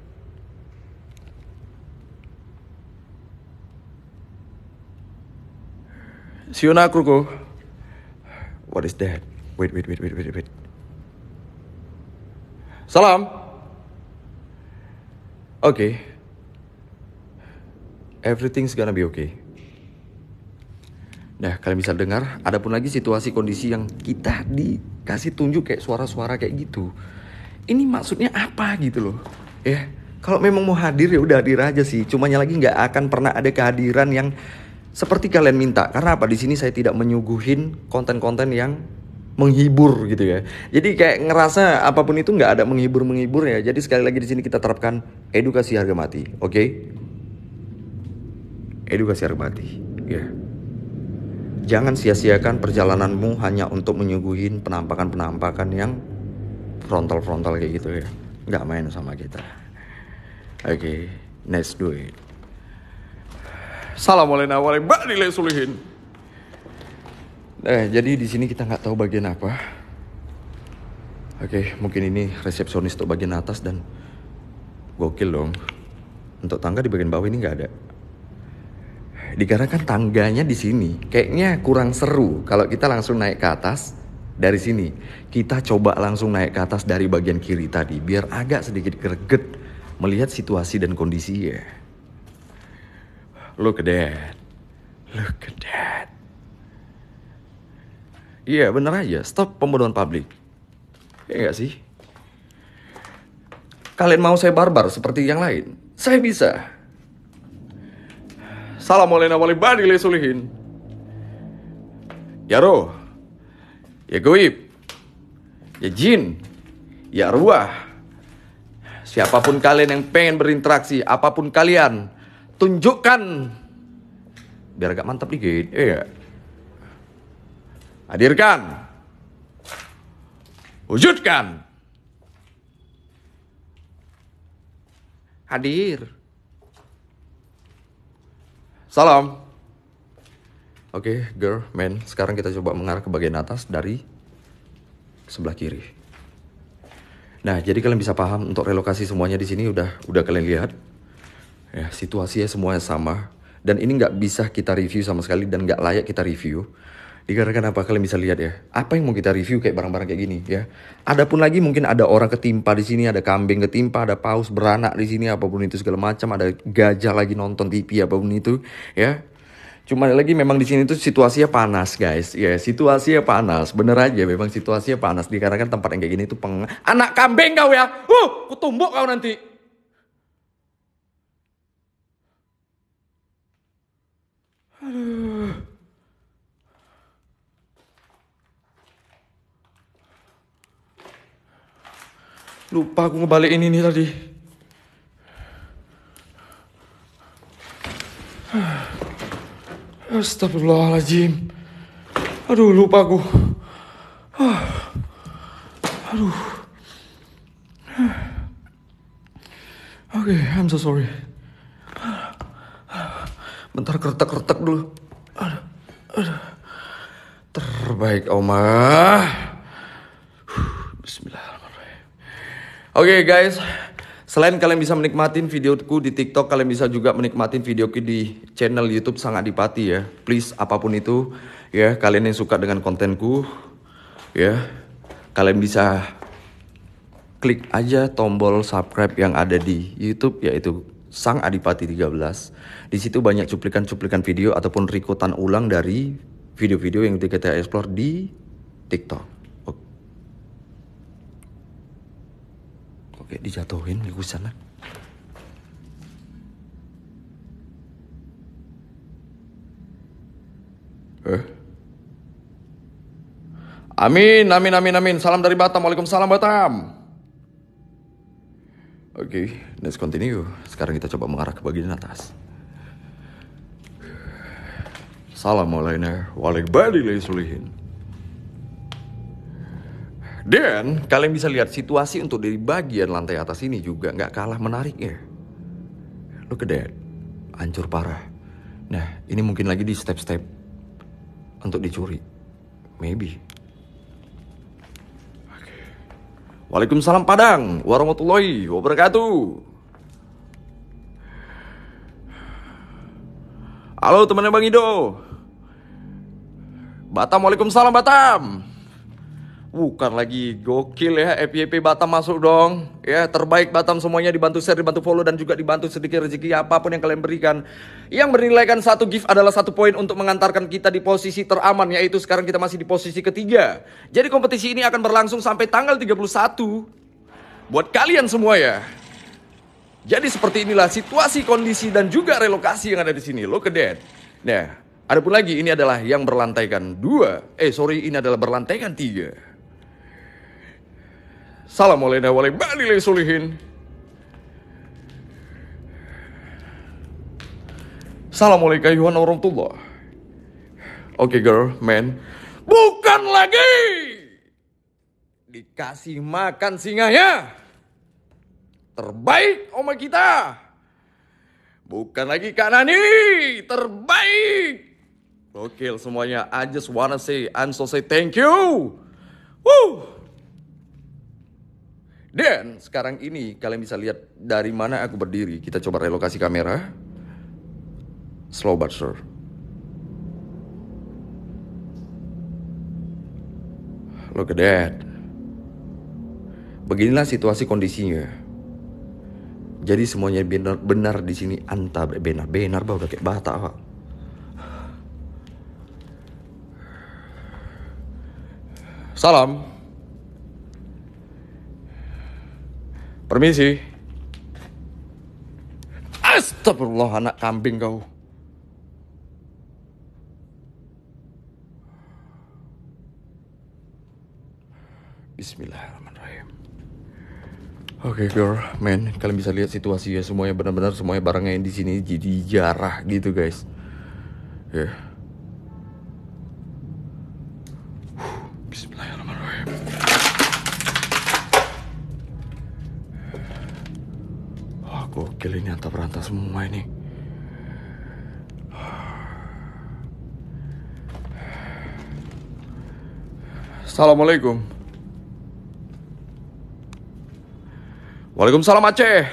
Siona Kruko. What is that? Wait. Salam. Oke. Everything's gonna be okay. Nah, kalian bisa dengar, ada pun lagi situasi kondisi yang kita dikasih tunjuk kayak suara-suara kayak gitu. Ini maksudnya apa gitu loh. Ya, kalau memang mau hadir ya udah hadir aja sih. Cumanya lagi nggak akan pernah ada kehadiran yang seperti kalian minta. Karena apa? Di sini saya tidak menyuguhin konten-konten yang menghibur gitu ya. Jadi kayak ngerasa apapun itu nggak ada menghibur ya. Jadi sekali lagi di sini kita terapkan edukasi harga mati, oke? Edukasi harga mati, ya. Jangan sia-siakan perjalananmu hanya untuk menyuguhin penampakan-penampakan yang frontal kayak gitu ya. Nggak main sama kita. Oke, let's do it. Assalamualaikum warahmatullahi wabarakatuh. Jadi di sini kita nggak tahu bagian apa. Oke, mungkin ini resepsionis untuk bagian atas dan gokil dong. Untuk tangga di bagian bawah ini nggak ada. Dikarenakan tangganya di sini, kayaknya kurang seru kalau kita langsung naik ke atas dari sini. Kita coba langsung naik ke atas dari bagian kiri tadi, biar agak sedikit greget melihat situasi dan kondisinya. Look at that. Iya, bener aja. Stop pembunuhan publik. Ya nggak sih? Kalian mau saya barbar seperti yang lain? Saya bisa. Assalamualaikum warahmatullahi wabarakatuh. Ya roh, ya goib, ya jin, ya arwah. Siapapun kalian yang pengen berinteraksi, apapun kalian, tunjukkan. Biar agak mantap dikit, iya. Hadirkan. Wujudkan. Hadir. Salam. Oke, girl, man. Sekarang kita coba mengarah ke bagian atas dari sebelah kiri. Nah, jadi kalian bisa paham untuk relokasi semuanya di sini udah kalian lihat. Ya, situasinya semuanya sama. Dan ini nggak bisa kita review sama sekali dan nggak layak kita review. Dikarenakan apa? Kalian bisa lihat ya. Apa yang mau kita review kayak barang-barang kayak gini ya. Adapun lagi mungkin ada orang ketimpa di sini, ada kambing ketimpa, ada paus beranak di sini, apapun itu segala macam, ada gajah lagi nonton TV apapun itu ya. Cuma lagi memang di sini tuh situasinya panas guys. Ya, situasinya panas. Bener aja memang situasinya panas. Dikarenakan tempat yang kayak gini tuh anak kambing kau ya. Kutumbuk kau nanti. Aduh. Lupa aku ngebalikin ini tadi. Astagfirullahaladzim. Aduh, lupa aku. Aduh. Oke, I'm so sorry. Bentar kertek-kertek dulu. Aduh. Terbaik, Oma. Bismillahirrahmanirrahim. Oke guys, selain kalian bisa menikmatin videoku di TikTok, kalian bisa juga menikmatin videoku di channel YouTube Sang Adipati ya. Please, apapun itu ya, kalian yang suka dengan kontenku ya, kalian bisa klik aja tombol subscribe yang ada di YouTube, yaitu Sang Adipati 13. Di situ banyak cuplikan-cuplikan video ataupun rikutan ulang dari video-video yang kita explore di TikTok. Oke, dijatuhin di sana. Amin. Salam dari Batam. Waalaikumsalam Batam. Oke, let's continue. Sekarang kita coba mengarah ke bagian atas. Assalamualaikum warahmatullahi wabarakatuh. Dan kalian bisa lihat situasi untuk dari bagian lantai atas ini juga nggak kalah menariknya. Look at that, hancur parah. Nah, ini mungkin lagi di step-step untuk dicuri, maybe. Okay. Waalaikumsalam Padang warahmatullahi wabarakatuh. Halo temannya Bang Ido. Batam, waalaikumsalam Batam. Bukan lagi, gokil ya, FYP Batam masuk dong. Ya, terbaik Batam semuanya, dibantu share, dibantu follow, dan juga dibantu sedikit rezeki apapun yang kalian berikan. Yang bernilaikan 1 gift adalah 1 poin untuk mengantarkan kita di posisi teraman, yaitu sekarang kita masih di posisi ketiga. Jadi kompetisi ini akan berlangsung sampai tanggal 31. Buat kalian semua ya. Jadi seperti inilah situasi, kondisi, dan juga relokasi yang ada di sini. Look at that. Nah, adapun lagi ini adalah yang berlantaikan 2. Ini adalah berlantaikan 3. Assalamualaikum warahmatullahi wabarakatuh. Assalamualaikum warahmatullahi. Oke girl, man. Bukan lagi dikasih makan singanya. Terbaik oma kita. Bukan lagi Kak Nani. Terbaik. Gokil semuanya. I just wanna say, thank you. Woo. Dan sekarang ini kalian bisa lihat dari mana aku berdiri. Kita coba relokasi kamera. Slow but sure. Look at that. Beginilah situasi kondisinya. Jadi semuanya benar di sini. Benar bah, udah kayak Batak pak. Salam. Permisi. Astagfirullah, anak kambing kau. Bismillahirrahmanirrahim. Oke girl, man, kalian bisa lihat situasi ya, semuanya benar-benar semuanya barangnya yang di sini jadi jarah gitu guys. Ya. Bismillahirrahmanirrahim. Gokil ini antah berantah semua ini. Assalamualaikum. Waalaikumsalam Aceh.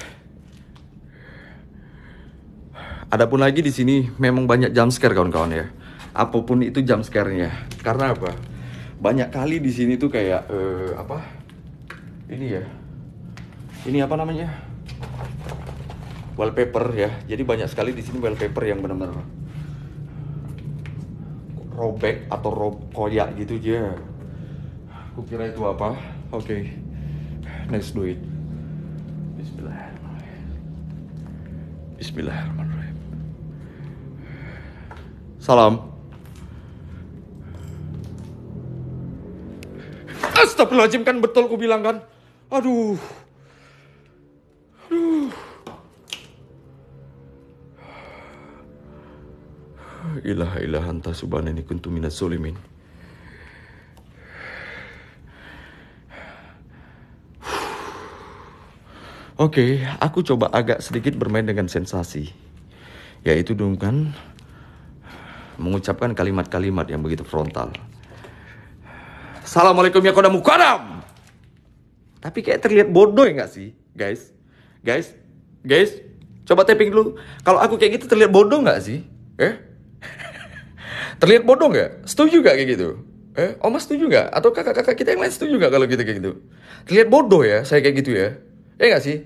Adapun lagi di sini memang banyak jump scare kawan-kawan ya. Apapun itu jump scare-nya. Karena apa? Banyak kali di sini tuh kayak apa? Ini ya. Ini apa namanya? Wallpaper ya. Jadi banyak sekali di sini wallpaper yang benar-benar robek atau koyak gitu aja. Aku kira itu apa? Oke. Let's do it. Bismillahirrahmanirrahim. Bismillahirrahmanirrahim. Salam. Astagfirullahaladzim, kan betul ku bilang kan. Aduh. Ilaha ilaha anta subhanani kuntu minas zolimin. Oke, aku coba agak sedikit bermain dengan sensasi. Yaitu dengan mengucapkan kalimat-kalimat yang begitu frontal. Assalamualaikum ya kodam mukadam. Tapi kayak terlihat bodoh ya gak sih, guys? Guys, coba tapping dulu. Kalau aku kayak gitu terlihat bodoh gak sih? Terlihat bodoh gak? Setuju gak kayak gitu? Oma setuju gak? Atau kakak-kakak kita yang lain setuju gak kalau kita kayak gitu? Terlihat bodoh ya, saya kayak gitu ya? Gak sih?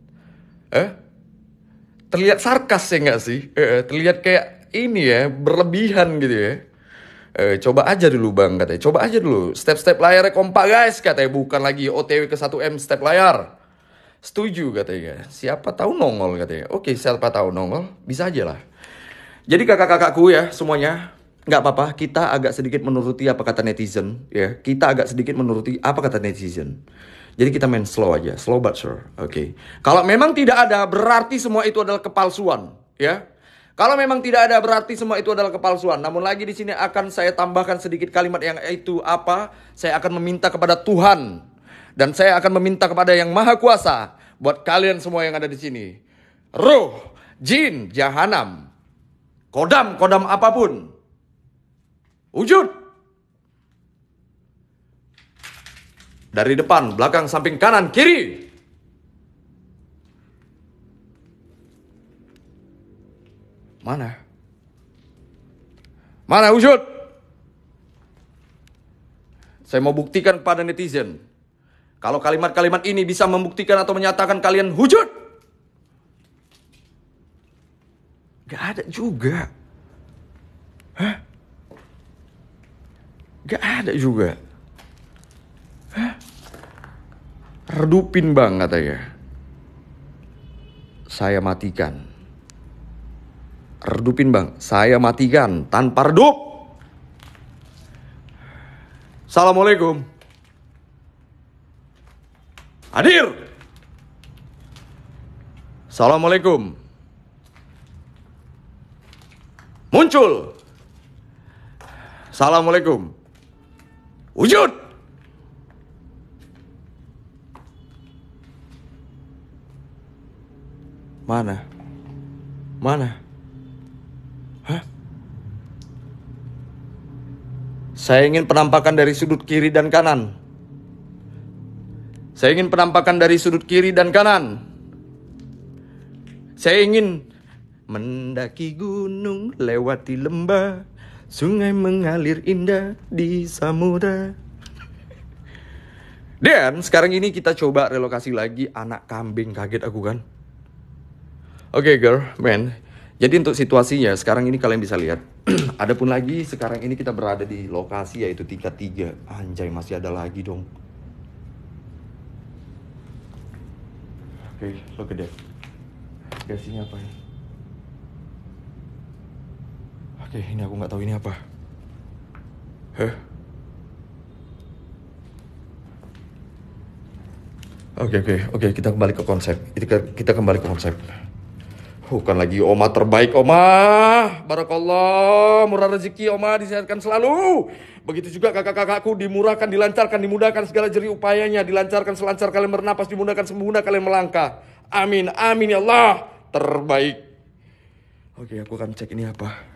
Terlihat sarkas ya gak sih? Terlihat kayak ini ya, berlebihan gitu ya. Coba aja dulu bang katanya. Coba aja dulu. Step-step layarnya kompak guys katanya. Bukan lagi OTW ke 1M step layar. Setuju katanya. Siapa tahu nongol katanya. Oke, siapa tahu nongol. Bisa aja lah. Jadi kakak-kakakku ya semuanya. Nggak apa-apa. Kita agak sedikit menuruti apa kata netizen. Ya, kita agak sedikit menuruti apa kata netizen. Jadi kita main slow aja. Slow but sure. Oke. Kalau memang tidak ada berarti semua itu adalah kepalsuan. Ya. Kalau memang tidak ada berarti semua itu adalah kepalsuan. Namun lagi di sini akan saya tambahkan sedikit kalimat yang itu apa? Saya akan meminta kepada Tuhan dan saya akan meminta kepada Yang Maha Kuasa buat kalian semua yang ada di sini. Ruh, jin, jahanam, kodam apapun. Wujud. Dari depan, belakang, samping, kanan, kiri. Mana wujud? Saya mau buktikan kepada netizen. Kalau kalimat-kalimat ini bisa membuktikan atau menyatakan kalian wujud. Gak ada juga. Gak ada juga. Redupin bang katanya. Saya matikan. Redupin bang, saya matikan tanpa redup. Assalamualaikum. Hadir. Assalamualaikum. Muncul. Assalamualaikum. Wujud. Mana? Saya ingin penampakan dari sudut kiri dan kanan. Saya ingin penampakan dari sudut kiri dan kanan. Saya ingin mendaki gunung, lewati lembah, sungai mengalir indah di samudra. Dan sekarang ini kita coba relokasi lagi anak kambing. Kaget aku kan. Oke girl, man. Jadi untuk situasinya sekarang ini kalian bisa lihat. Adapun lagi sekarang ini kita berada di lokasi yaitu tingkat 3. Anjay, masih ada lagi dong. Oke, look at that. Guys, ini apa ya? Oke, ini aku nggak tahu ini apa. Oke, kita kembali ke konsep. Kita kembali ke konsep. Bukan lagi Oma terbaik, Oma. Barakallah, murah rezeki Oma, disehatkan selalu. Begitu juga kakak-kakakku, dimurahkan, dilancarkan, dimudahkan segala jerih upayanya, dilancarkan selancar kalian bernapas, dimudahkan semudah kalian melangkah. Amin, amin ya Allah. Terbaik. Oke, aku akan cek ini apa.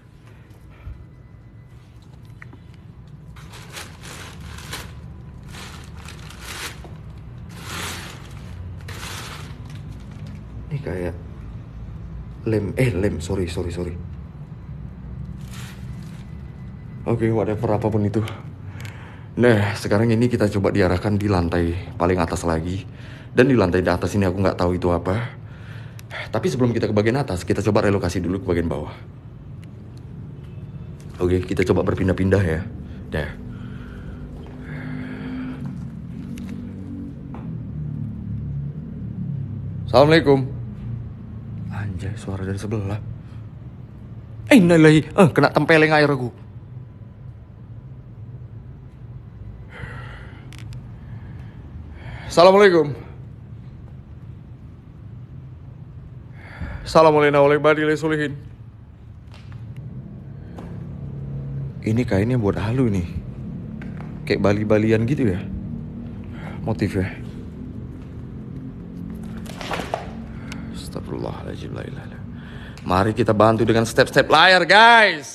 Ini kayak lem, sorry. Oke, whatever, apapun itu. Nah, sekarang ini kita coba diarahkan di lantai paling atas lagi. Dan di lantai di atas ini aku nggak tahu itu apa. Tapi sebelum kita ke bagian atas, kita coba relokasi dulu ke bagian bawah. Oke, kita coba berpindah-pindah ya. Dah. Assalamualaikum. Anjay, suara dari sebelah. Innalillahi, kena tempeleng air aku. Assalamualaikum. Assalamualaikum. Ini kainnya buat halu nih. Kayak bali-balian gitu ya motifnya. Astagfirullahaladzim. Mari kita bantu dengan step-step layar, guys.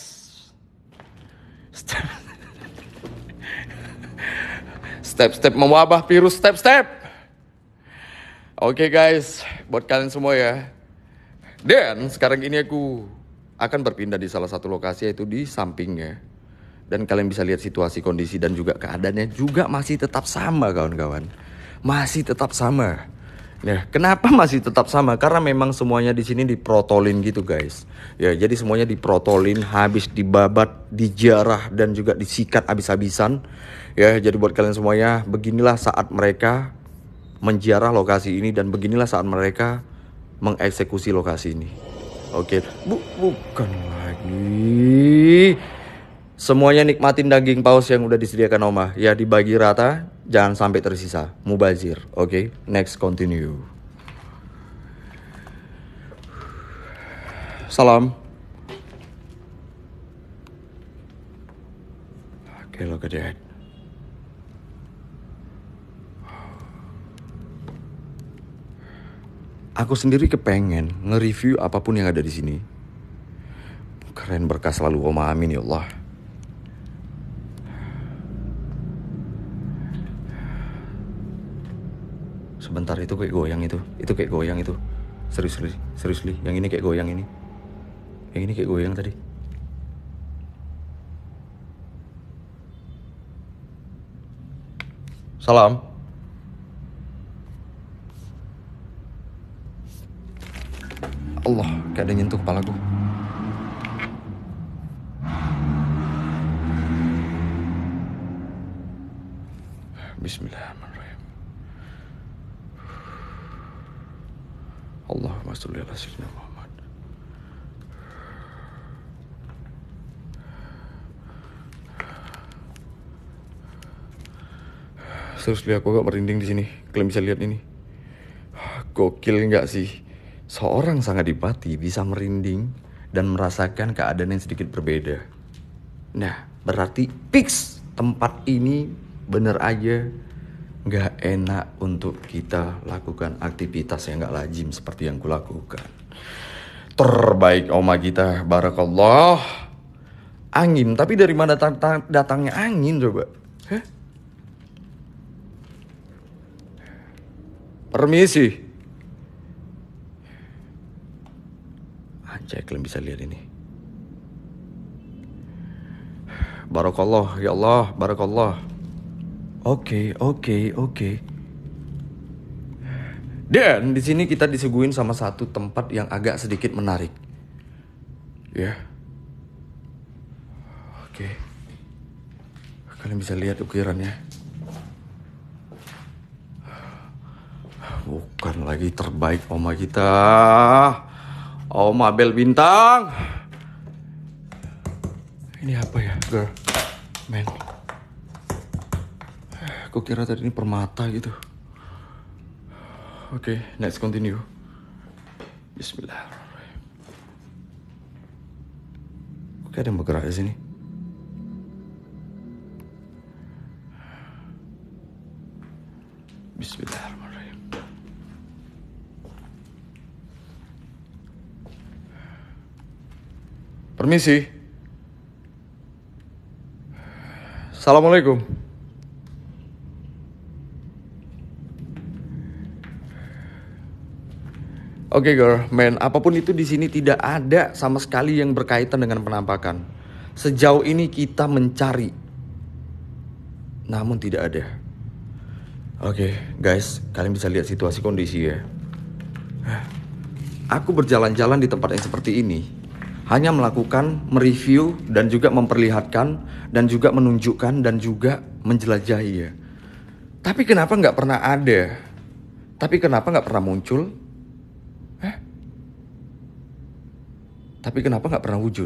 Step-step mewabah virus, step-step. Oke guys, buat kalian semua ya. Dan sekarang ini aku akan berpindah di salah satu lokasi, yaitu di sampingnya. Dan kalian bisa lihat situasi, kondisi, dan juga keadaannya juga masih tetap sama, kawan-kawan. Masih tetap sama. Nah, kenapa masih tetap sama? Karena memang semuanya di sini diprotolin gitu, guys. Ya, jadi semuanya diprotolin, habis dibabat, dijarah, dan juga disikat habis-habisan. Ya, jadi buat kalian semuanya, beginilah saat mereka menjarah lokasi ini, dan beginilah saat mereka mengeksekusi lokasi ini. Oke, bukan lagi. Semuanya nikmatin daging paus yang udah disediakan Oma. Ya, dibagi rata, jangan sampai tersisa. Mubazir. Oke, next continue. Salam. Oke, look at that. Aku sendiri kepengen nge-review apapun yang ada di sini. Keren, berkah selalu Oma, amin ya Allah. Sebentar, itu kayak goyang itu kayak goyang itu. Serius, yang ini kayak goyang ini. Yang ini kayak goyang tadi. Salam. Allah, kayak ada nyentuh kepalaku. Bismillahirrahmanirrahim. Allahumma sholli ala sayyidina Muhammad. Seriously, aku agak merinding di sini. Kalian bisa lihat ini. Gokil nggak sih? Seorang Sangadipati bisa merinding dan merasakan keadaan yang sedikit berbeda. Nah, berarti fix tempat ini bener aja nggak enak untuk kita lakukan aktivitas yang nggak lazim seperti yang kulakukan. Terbaik Oma kita, barakallah. Angin, tapi dari mana datangnya angin coba? Hah? Permisi. Anjay, kalian bisa lihat ini. Barakallah, ya Allah, barakallah. Oke. Dan di sini kita disuguhin sama satu tempat yang agak sedikit menarik. Ya. Oke. Kalian bisa lihat ukirannya. Bukan lagi terbaik Oma kita. Oma Bel Bintang. Ini apa ya, girl? Man. Aku kira tadi ini permata gitu. Oke, next continue. Bismillahirrahmanirrahim. Oke, ada yang bergerak di sini. Bismillahirrahmanirrahim. Permisi. Assalamualaikum. Oke girl, man, apapun itu di sini tidak ada sama sekali yang berkaitan dengan penampakan. Sejauh ini kita mencari, namun tidak ada. Oke, guys, kalian bisa lihat situasi kondisi ya. Aku berjalan-jalan di tempat yang seperti ini, hanya melakukan mereview dan juga memperlihatkan dan juga menunjukkan dan juga menjelajahi ya. Tapi kenapa nggak pernah ada? Tapi kenapa nggak pernah muncul? Tapi kenapa nggak pernah wujud?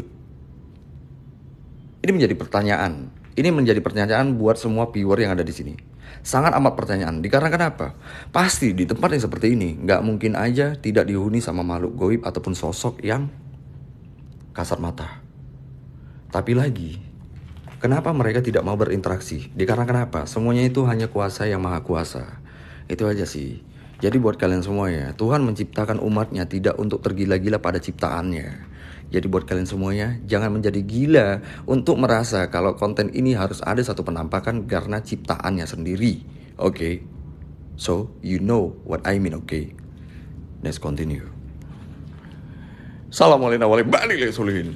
Ini menjadi pertanyaan. Ini menjadi pertanyaan buat semua viewer yang ada di sini. Sangat amat pertanyaan. Dikarenakan apa? Pasti di tempat yang seperti ini nggak mungkin aja tidak dihuni sama makhluk goib ataupun sosok yang kasat mata. Tapi lagi, kenapa mereka tidak mau berinteraksi? Dikarenakan apa? Semuanya itu hanya kuasa yang maha kuasa. Itu aja sih. Jadi buat kalian semua ya, Tuhan menciptakan umatnya tidak untuk tergila-gila pada ciptaannya. Jadi buat kalian semuanya, jangan menjadi gila untuk merasa kalau konten ini harus ada satu penampakan karena ciptaannya sendiri. Oke? So, you know what I mean, okay? Let's continue. Assalamualaikum warahmatullahi wabarakatuh.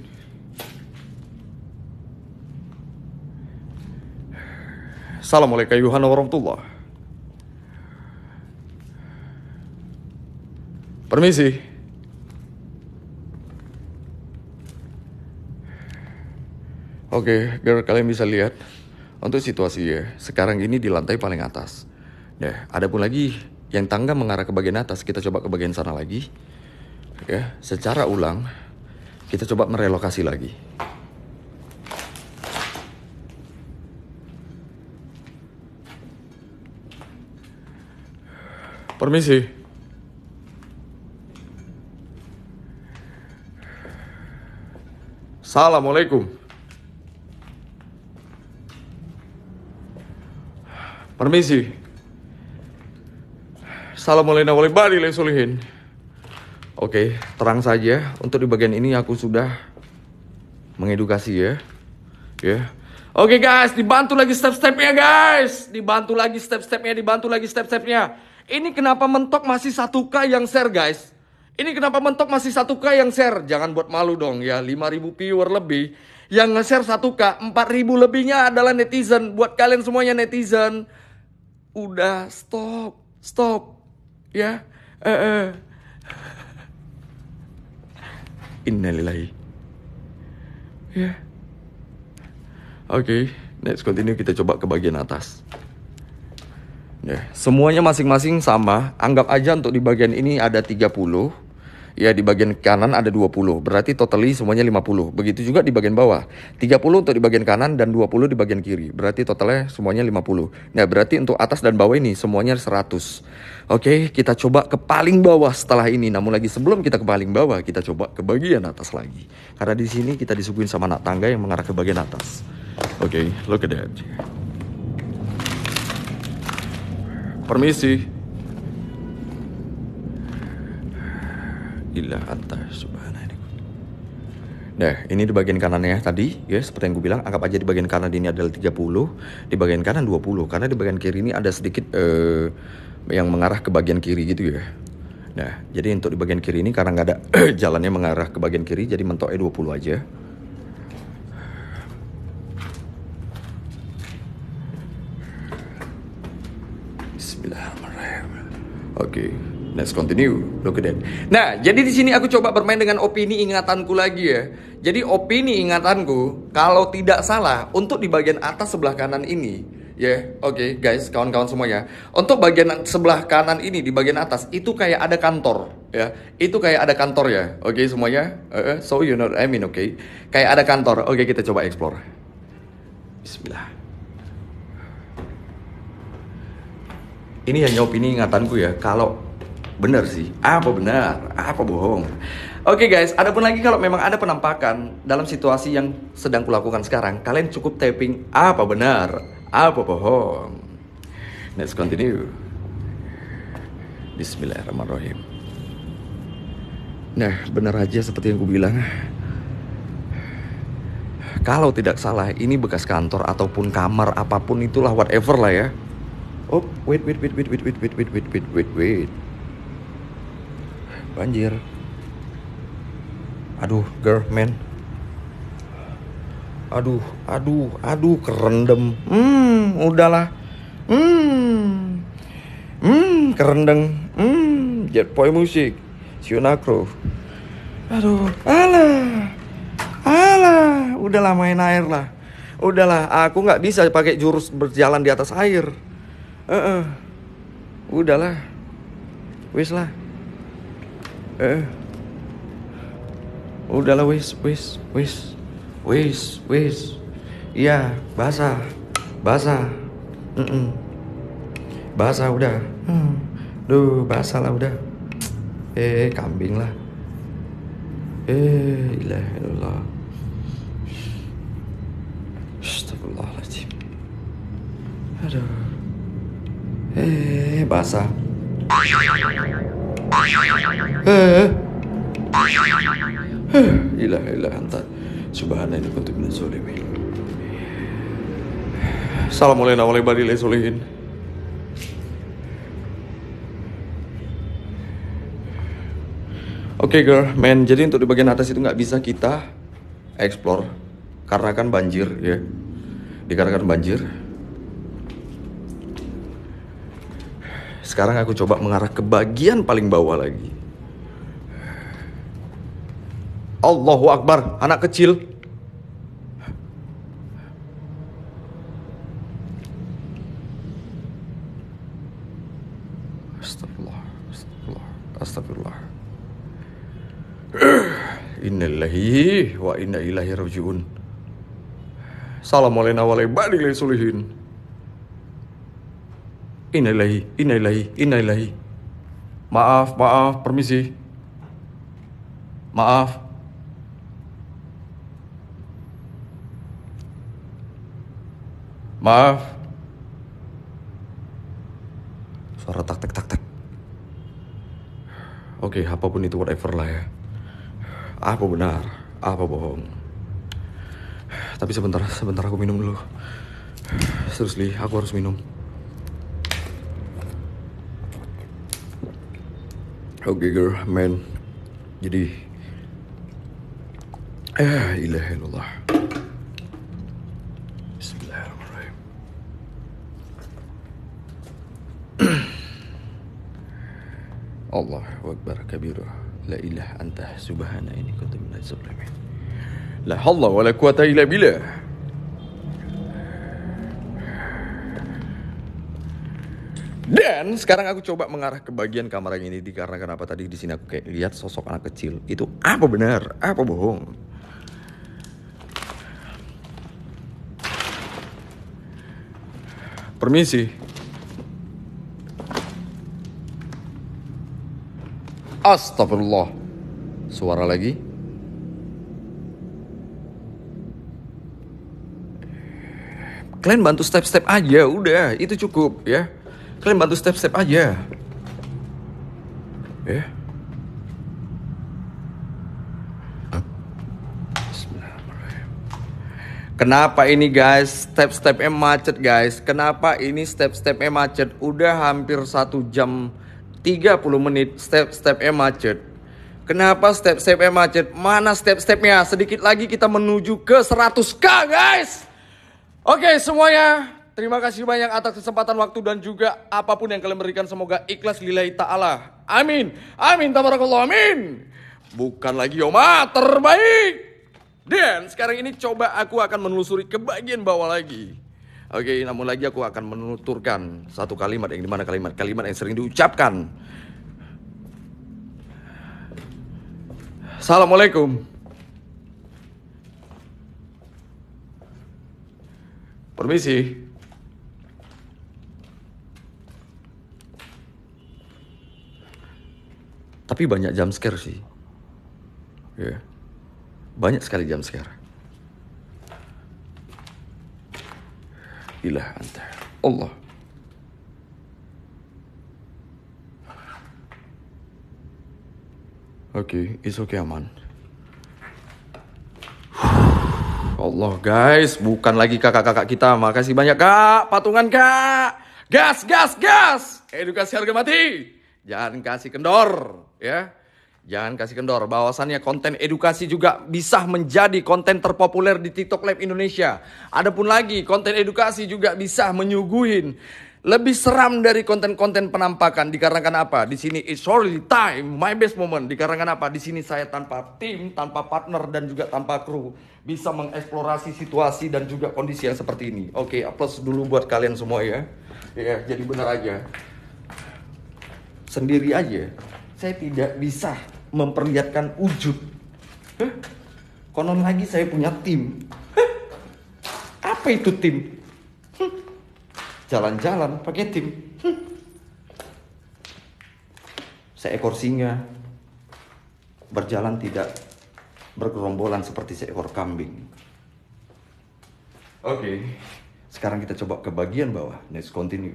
Assalamualaikum warahmatullahi wabarakatuh. Permisi. Oke, girl, kalian bisa lihat untuk situasi ya. Sekarang ini di lantai paling atas. Nah, ada pun lagi yang tangga mengarah ke bagian atas. Kita coba ke bagian sana lagi. Ya, secara ulang kita coba merelokasi lagi. Permisi. Assalamualaikum. Permisi. Assalamualaikum warahmatullahi wabarakatuh. Oke, terang saja. Untuk di bagian ini aku sudah mengedukasi ya. Ya. Oke guys, dibantu lagi step-stepnya guys. Dibantu lagi step-stepnya. Ini kenapa mentok masih 1K yang share guys? Ini kenapa mentok masih 1K yang share? Jangan buat malu dong ya, 5.000 viewer lebih. Yang nge-share 1K, 4.000 lebihnya adalah netizen. Buat kalian semuanya netizen, udah stop ya. Innalillahi ya. Oke, let's continue. Kita coba ke bagian atas ya. Semuanya masing-masing sama. Anggap aja untuk di bagian ini ada 30 ya, di bagian kanan ada 20. Berarti totally semuanya 50. Begitu juga di bagian bawah. 30 untuk di bagian kanan dan 20 di bagian kiri. Berarti totalnya semuanya 50. Nah, berarti untuk atas dan bawah ini semuanya 100. Oke, kita coba ke paling bawah setelah ini. Namun lagi sebelum kita ke paling bawah, kita coba ke bagian atas lagi. Karena di sini kita disuguhin sama anak tangga yang mengarah ke bagian atas. Oke, look at that. Permisi. Illa anta subhanaka. Nah, ini di bagian kanannya tadi ya, seperti yang gue bilang, anggap aja di bagian kanan ini adalah 30, di bagian kanan 20, karena di bagian kiri ini ada sedikit yang mengarah ke bagian kiri gitu ya. Nah, jadi untuk di bagian kiri ini karena nggak ada jalannya mengarah ke bagian kiri, jadi mentoknya 20 aja. Bismillahirrahmanirrahim. Oke. Let's continue. Look at that. Nah, jadi di sini aku coba bermain dengan opini ingatanku lagi ya. Jadi opini ingatanku, kalau tidak salah, untuk di bagian atas sebelah kanan ini, ya, oke, guys, kawan-kawan semuanya. Untuk bagian sebelah kanan ini di bagian atas itu kayak ada kantor, ya. Itu kayak ada kantor ya, oke semuanya. So you know what I mean, oke. Kayak ada kantor. Oke, kita coba explore. Bismillah. Ini hanya opini ingatanku ya. Kalau benar sih, apa benar, apa bohong. Oke guys, adapun lagi kalau memang ada penampakan dalam situasi yang sedang kulakukan sekarang, kalian cukup typing apa benar, apa bohong. Let's continue. Bismillahirrahmanirrahim. Nah, benar aja seperti yang gue bilang. Kalau tidak salah, ini bekas kantor ataupun kamar apapun itulah, whatever lah ya. Oh, wait. banjir. Aduh, girl, man. Aduh, kerendam. Udahlah. Kerendeng. Jet Boy Musik. Sionakro. Aduh, alah, udahlah main air lah. Udahlah, aku nggak bisa pakai jurus berjalan di atas air. Udahlah, wis lah. Udahlah, wis. Iya, basah. Basah udah. Duh, basah lah udah. Kambing lah. Ilah. Astagfirullahaladzim. Aduh. Basah. Ilah anta. Subhanallah ini kuntu minaz zalimin. Assalamualaikum warahmatullahi wabarakatuh. Oke, girl, man. Jadi untuk di bagian atas itu nggak bisa kita explore karena kan banjir, ya. Dikarenakan banjir. Sekarang aku coba mengarah ke bagian paling bawah lagi. Allahu Akbar, anak kecil. Astagfirullah. Innalillahi wa inna ilaihi rajiun. Assalamualaikum warahmatullahi wabarakatuh. Innalillahi. Maaf, permisi. Maaf. Suara tak. Oke, apapun itu, whatever lah ya. Apa benar, apa bohong. Tapi sebentar aku minum dulu. Seriously, aku harus minum. Oke, girl, man. Jadi ilaha illallah. Bismillahirrahmanirrahim. Allahu Akbar kabira. La ilaha anta subhana inni kuntu minaz zalimin. La haula wala quwata illa billah. Dan sekarang aku coba mengarah ke bagian kamar yang ini dikarenakan apa tadi di sini aku kayak lihat sosok anak kecil. Itu apa benar? Apa bohong? Permisi. Astagfirullah. Suara lagi. Kalian bantu step-step aja, udah, itu cukup ya. Kalian bantu step-step aja. Ya. Bismillahirrahmanirrahim. Kenapa ini guys, step-stepnya macet guys? Kenapa ini step-stepnya macet? Udah hampir 1 jam 30 menit step-stepnya macet. Kenapa step-stepnya macet? Mana step-stepnya? Sedikit lagi kita menuju ke 100k guys. Oke semuanya, terima kasih banyak atas kesempatan waktu dan juga apapun yang kalian berikan. Semoga ikhlas lillahi ta'ala. Amin. Tabarakallah, amin. Bukan lagi Yoma terbaik. Dan sekarang ini coba aku akan menelusuri ke bagian bawah lagi. Oke, namun lagi aku akan menuturkan satu kalimat yang dimana kalimat-kalimat yang sering diucapkan. Assalamualaikum. Permisi. Tapi banyak jump scare sih. Ya. Banyak sekali jump scare. Ilah anta. Allah. Oke, it's okay aman. Allah guys, bukan lagi kakak-kakak kita. Makasih banyak kak, patungan kak. Gas. Edukasi harga mati. Jangan kasih kendor, ya. Jangan kasih kendor, bahwasannya konten edukasi juga bisa menjadi konten terpopuler di TikTok Lab Indonesia. Adapun lagi, konten edukasi juga bisa menyuguhin lebih seram dari konten-konten penampakan. Dikarenakan apa? Di sini it's only time, my best moment. Dikarenakan apa? Di sini saya tanpa tim, tanpa partner dan juga tanpa kru bisa mengeksplorasi situasi dan juga kondisi yang seperti ini. Oke, applause dulu buat kalian semua ya. Ya, jadi benar aja. Sendiri aja saya tidak bisa memperlihatkan wujud. Konon lagi saya punya tim. Apa itu tim? Jalan-jalan pakai tim. Seekor singa berjalan tidak bergerombolan seperti seekor kambing. Oke, sekarang kita coba ke bagian bawah. Let's continue.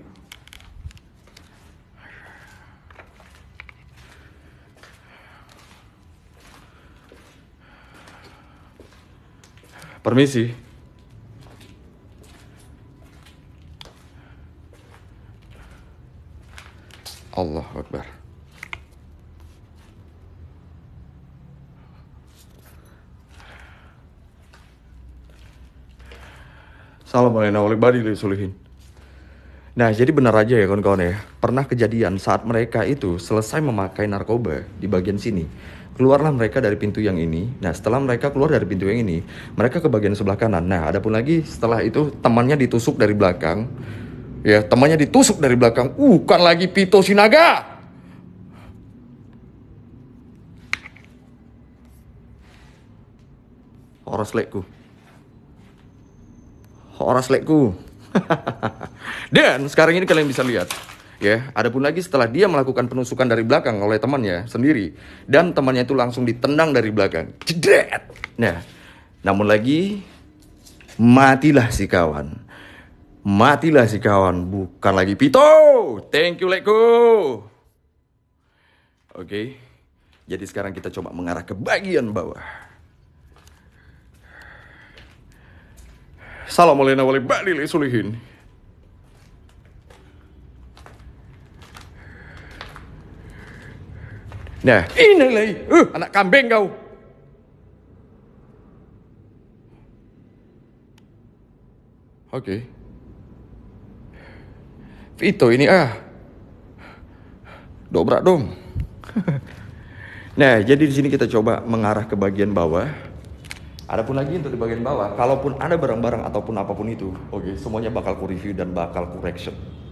Permisi. Allahu Akbar. Assalamualaikum warahmatullahi wabarakatuh. Nah, jadi benar aja ya kawan-kawan ya. Pernah kejadian saat mereka itu selesai memakai narkoba di bagian sini. Keluarlah mereka dari pintu yang ini. Nah, setelah mereka keluar dari pintu yang ini, mereka ke bagian sebelah kanan. Nah, adapun lagi setelah itu temannya ditusuk dari belakang. Ya, temannya ditusuk dari belakang. Bukan lagi Pito Sinaga. Horas lekku. Dan sekarang ini kalian bisa lihat. Ya, adapun lagi setelah dia melakukan penusukan dari belakang oleh temannya sendiri dan temannya itu langsung ditendang dari belakang. Jedret. Nah, namun lagi matilah si kawan. Bukan lagi Pito. Thank you Lekku. Oke. Jadi sekarang kita coba mengarah ke bagian bawah. Assalamualaikum warahmatullahi wabarakatuh. Nah, ini lagi. Anak kambing kau. Oke. Vito ini dobrak dong. Nah, jadi di sini kita coba mengarah ke bagian bawah. Adapun lagi untuk di bagian bawah, kalaupun ada barang-barang ataupun apapun itu, oke, semuanya bakal ku review dan bakal ku reaction.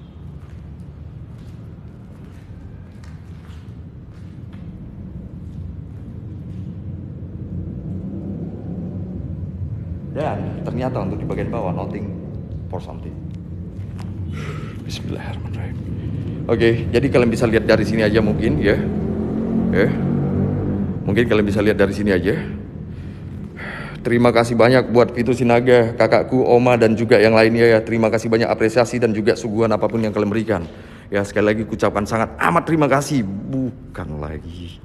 Dan ternyata untuk di bagian bawah nothing for something. Bismillahirrahmanirrahim. Oke, jadi kalian bisa lihat dari sini aja mungkin ya. Mungkin kalian bisa lihat dari sini aja. Terima kasih banyak buat Pito Sinaga, kakakku, Oma dan juga yang lainnya ya. Terima kasih banyak apresiasi dan juga suguhan apapun yang kalian berikan. Ya, sekali lagi kucapkan sangat amat terima kasih. Bukan lagi.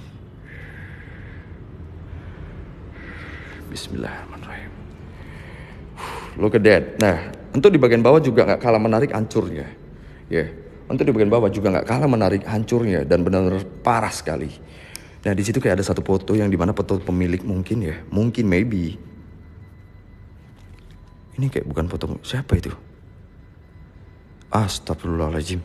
Bismillahirrahmanirrahim. Look at that. Nah, untuk di bagian bawah juga nggak kalah menarik hancurnya. Ya, untuk di bagian bawah juga nggak kalah menarik hancurnya dan benar-benar parah sekali. Nah, di situ kayak ada satu foto yang dimana foto pemilik mungkin ya, mungkin maybe. Ini kayak bukan foto siapa itu? Astagfirullahaladzim.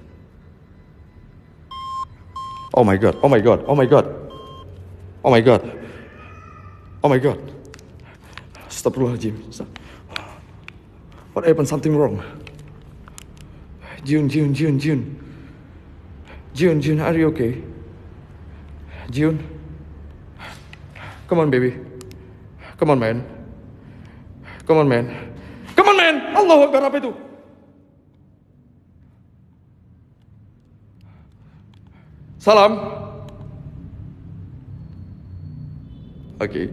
Oh my god, oh my god, oh my god, oh my god, oh my god. Astagfirullahaladzim. What happened? Something wrong. Jun, are you okay? Jun, come on baby, come on man, Allahu Akbar, apa itu? Salam. Oke.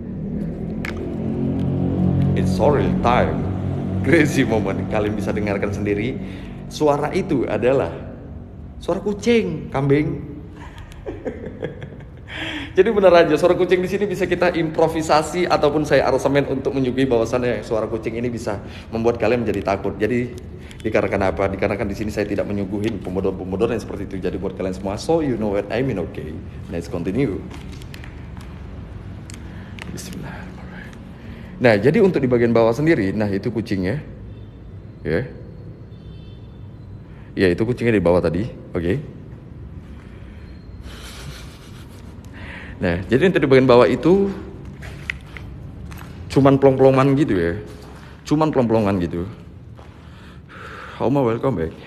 It's sorry time. Crazy moment. Kalian bisa dengarkan sendiri. Suara itu adalah suara kucing, kambing. Jadi benar aja suara kucing di sini bisa kita improvisasi ataupun saya aransemen untuk menyuguhi bahwasannya suara kucing ini bisa membuat kalian menjadi takut. Jadi dikarenakan apa? Dikarenakan di sini saya tidak menyuguhin pemodal-pemodal yang seperti itu. Jadi buat kalian semua, so you know what I mean, okay? Let's continue. Bismillahirrahmanirrahim. Nah, jadi untuk di bagian bawah sendiri, nah itu kucingnya, ya. Ya itu kucingnya di bawah tadi, oke. Nah, jadi untuk di bagian bawah itu cuman plong-plongan gitu ya. Cuman plong-plongan gitu. Oma, welcome back.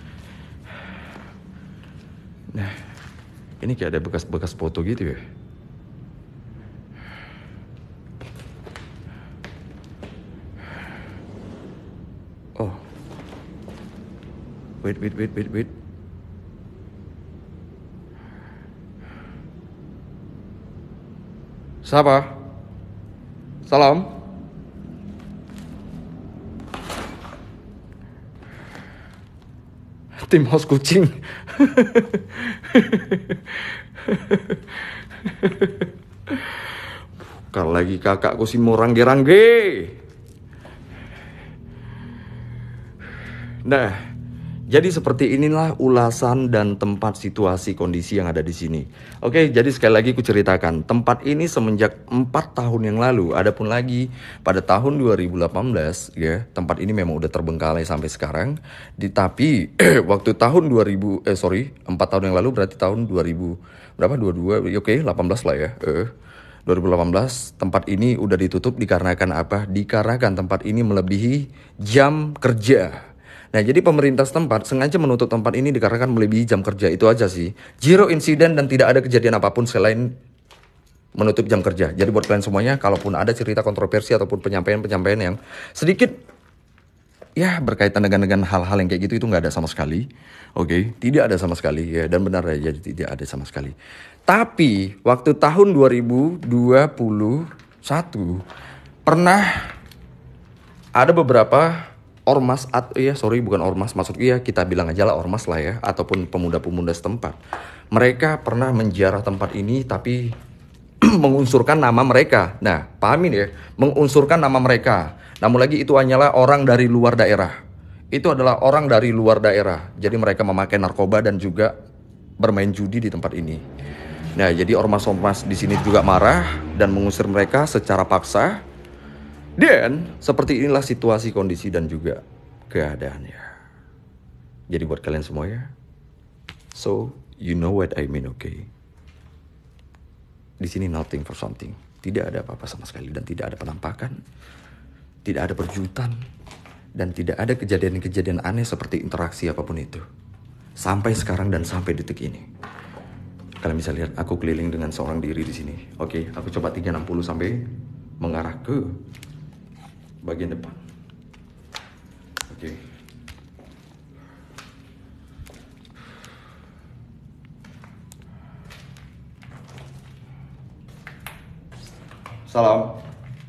Nah, ini kayak ada bekas-bekas foto gitu ya. Oh. Wait. Siapa? Salam. Tim house kucing. Bukan lagi kakakku si morangge-rangge. Nah, jadi seperti inilah ulasan dan tempat situasi kondisi yang ada di sini. Oke, jadi sekali lagi ku ceritakan, tempat ini semenjak 4 tahun yang lalu, adapun lagi pada tahun 2018 ya, tempat ini memang udah terbengkalai sampai sekarang. Tapi waktu tahun 4 tahun yang lalu berarti tahun 2000 berapa 22, oke, 18 lah ya. 2018 tempat ini udah ditutup dikarenakan apa? Dikarenakan tempat ini melebihi jam kerja. Nah, jadi pemerintah setempat sengaja menutup tempat ini dikarenakan melebihi jam kerja. Itu aja sih. Zero insiden dan tidak ada kejadian apapun selain menutup jam kerja. Jadi buat kalian semuanya, kalaupun ada cerita kontroversi ataupun penyampaian-penyampaian yang sedikit ya berkaitan dengan hal-hal yang kayak gitu, itu nggak ada sama sekali. Oke, tidak ada sama sekali ya, dan benar ya, jadi tidak ada sama sekali. Tapi waktu tahun 2021 pernah ada beberapa ormas, bukan ormas, kita bilang aja lah ormas lah ya, ataupun pemuda-pemuda setempat. Mereka pernah menziarah tempat ini tapi mengunsurkan nama mereka. Nah, pahamin ya, mengunsurkan nama mereka. Namun lagi itu hanyalah orang dari luar daerah. Itu adalah orang dari luar daerah. Jadi mereka memakai narkoba dan juga bermain judi di tempat ini. Nah, jadi ormas-ormas di sini juga marah dan mengusir mereka secara paksa. Dan seperti inilah situasi, kondisi, dan juga keadaannya. Jadi buat kalian semua ya, so you know what I mean, okay? Di sini nothing for something. Tidak ada apa-apa sama sekali dan tidak ada penampakan, tidak ada perjutan, dan tidak ada kejadian-kejadian aneh seperti interaksi apapun itu. Sampai sekarang dan sampai detik ini. Kalian bisa lihat aku keliling dengan seorang diri di sini. Oke, aku coba 360 sampai mengarah ke bagian depan. Oke. Salam.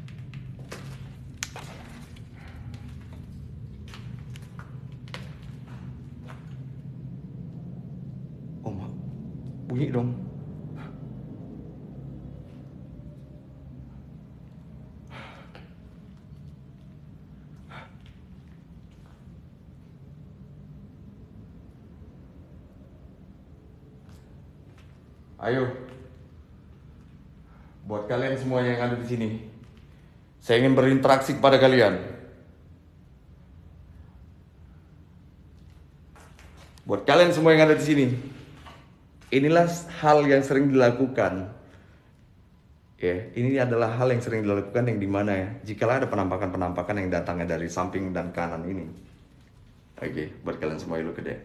Oh, bunyi dong. Ayo, buat kalian semua yang ada di sini, saya ingin berinteraksi kepada kalian. Buat kalian semua yang ada di sini, inilah hal yang sering dilakukan. Ya, ini adalah hal yang sering dilakukan yang dimana ya, jikalau ada penampakan-penampakan yang datangnya dari samping dan kanan ini. Oke, buat kalian semua look at that.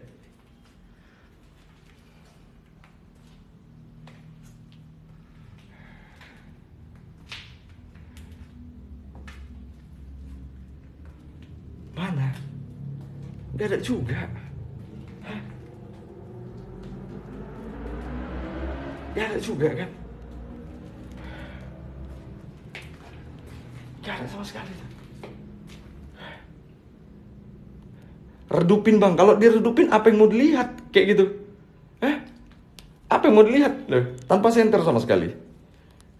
Mana? Gak ada juga. Hah? Gak ada juga kan? Gak ada sama sekali. Redupin bang, kalau diredupin apa yang mau dilihat? Kayak gitu. Apa yang mau dilihat? Loh, tanpa senter sama sekali.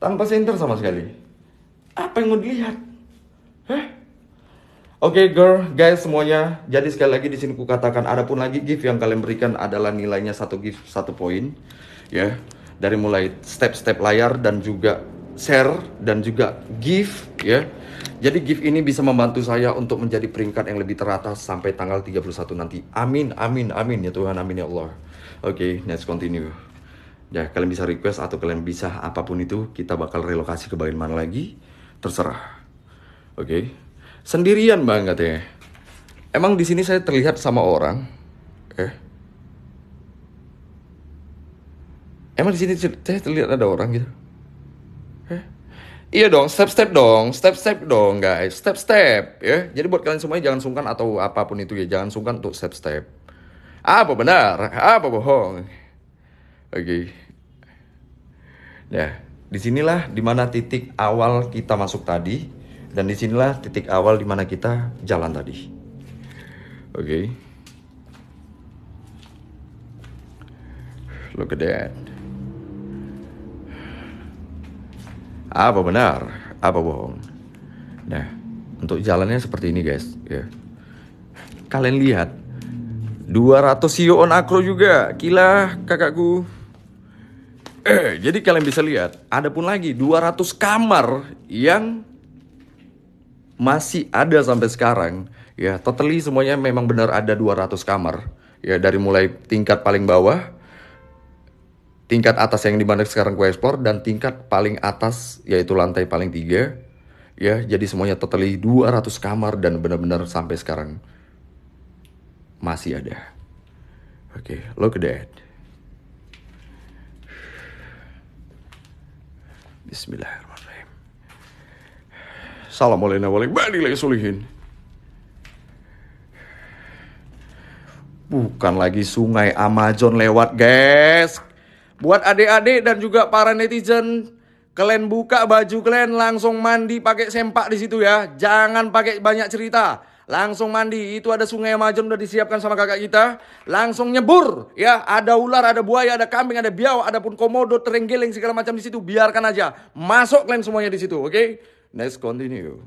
tanpa center sama sekali. Apa yang mau dilihat? Hah? Oke, girl, guys semuanya. Jadi sekali lagi di sini ku katakan, adapun lagi gift yang kalian berikan adalah nilainya satu gift 1 poin, ya. Dari mulai step-step layar dan juga share dan juga gift, ya. Jadi gift ini bisa membantu saya untuk menjadi peringkat yang lebih teratas sampai tanggal 31 nanti. Amin, amin, amin ya Tuhan, amin ya Allah. Oke, let's continue. Ya, kalian bisa request atau kalian bisa apapun itu, kita bakal relokasi ke bagian mana lagi, terserah. Oke. Sendirian bang katanya. Emang di sini saya terlihat sama orang? Emang di sini saya terlihat ada orang gitu? Iya dong, step-step dong, step-step dong guys, step-step ya. Jadi buat kalian semuanya jangan sungkan atau apapun itu ya, jangan sungkan untuk step-step. Apa benar, apa bohong? Oke. Nah, disinilah dimana titik awal kita masuk tadi. Dan disinilah titik awal dimana kita jalan tadi. Oke. Look at that. Apa benar? Apa bohong? Nah, untuk jalannya seperti ini guys. Ya. Kalian lihat. 200 CEO on Acro juga. Gila kakakku. Jadi kalian bisa lihat. Ada pun lagi 200 kamar yang masih ada sampai sekarang. Ya, totally semuanya memang benar ada 200 kamar. Ya, dari mulai tingkat paling bawah, tingkat atas yang dimana sekarang gue explore, dan tingkat paling atas yaitu lantai paling 3. Ya, jadi semuanya totally 200 kamar dan benar-benar sampai sekarang masih ada. Oke, look at that. Bismillahirrahmanirrahim. Assalamualaikum warahmatullahi wabarakatuh. Bukan lagi sungai Amazon lewat guys. Buat adik-adik dan juga para netizen, kalian buka baju kalian langsung mandi pakai sempak di situ ya. Jangan pakai banyak cerita. Langsung mandi. Itu ada sungai Amazon udah disiapkan sama kakak kita. Langsung nyebur ya. Ada ular, ada buaya, ada kambing, ada biawak, ada pun komodo, terenggiling segala macam di situ. Biarkan aja. Masuk kalian semuanya di situ, oke? Let's continue.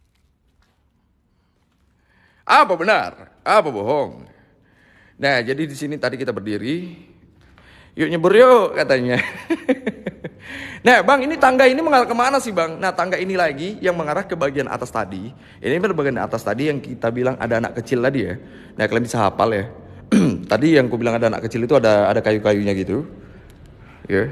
Apa benar? Apa bohong? Nah, jadi di sini tadi kita berdiri. Yuk nyebur yuk katanya. Nah, bang, ini tangga ini mengarah kemana sih, bang? Nah, tangga ini lagi yang mengarah ke bagian atas tadi. Ini bagian atas tadi yang kita bilang ada anak kecil tadi ya. Nah, kalian bisa hafal ya. Tadi yang ku bilang ada anak kecil itu ada kayu-kayunya gitu. Ya.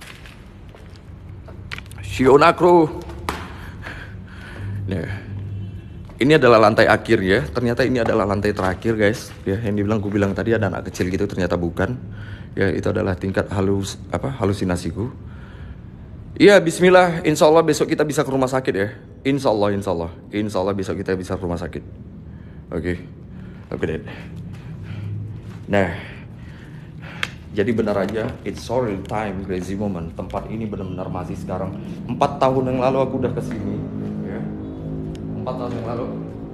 Shionakro. Nah, ini adalah lantai akhir ya. Ternyata ini adalah lantai terakhir guys. Ya, yang dibilang gue bilang tadi ada anak kecil gitu, ternyata bukan. Ya, itu adalah tingkat halusinasiku. Iya, Bismillah. Insya Allah besok kita bisa ke rumah sakit ya. Insya Allah, insya Allah. Insya Allah besok kita bisa ke rumah sakit. Oke, oke deh. Nah, jadi benar aja, it's so real time, crazy moment. Tempat ini benar-benar masih sekarang. 4 tahun yang lalu aku udah kesini. Ya. 4 tahun yang lalu.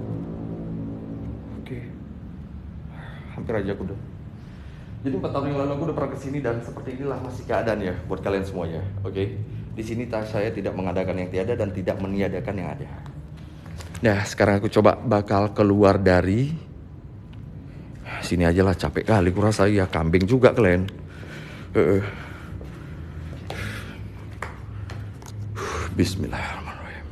Oke. Hampir aja aku udah. Jadi 4 tahun yang lalu aku udah pernah kesini dan seperti inilah masih keadaan ya buat kalian semuanya. Oke. Di sini saya tidak mengadakan yang tiada dan tidak meniadakan yang ada. Nah, sekarang aku coba bakal keluar dari sini aja lah, capek kali kurasa ya, kambing juga kalian. Bismillahirrahmanirrahim.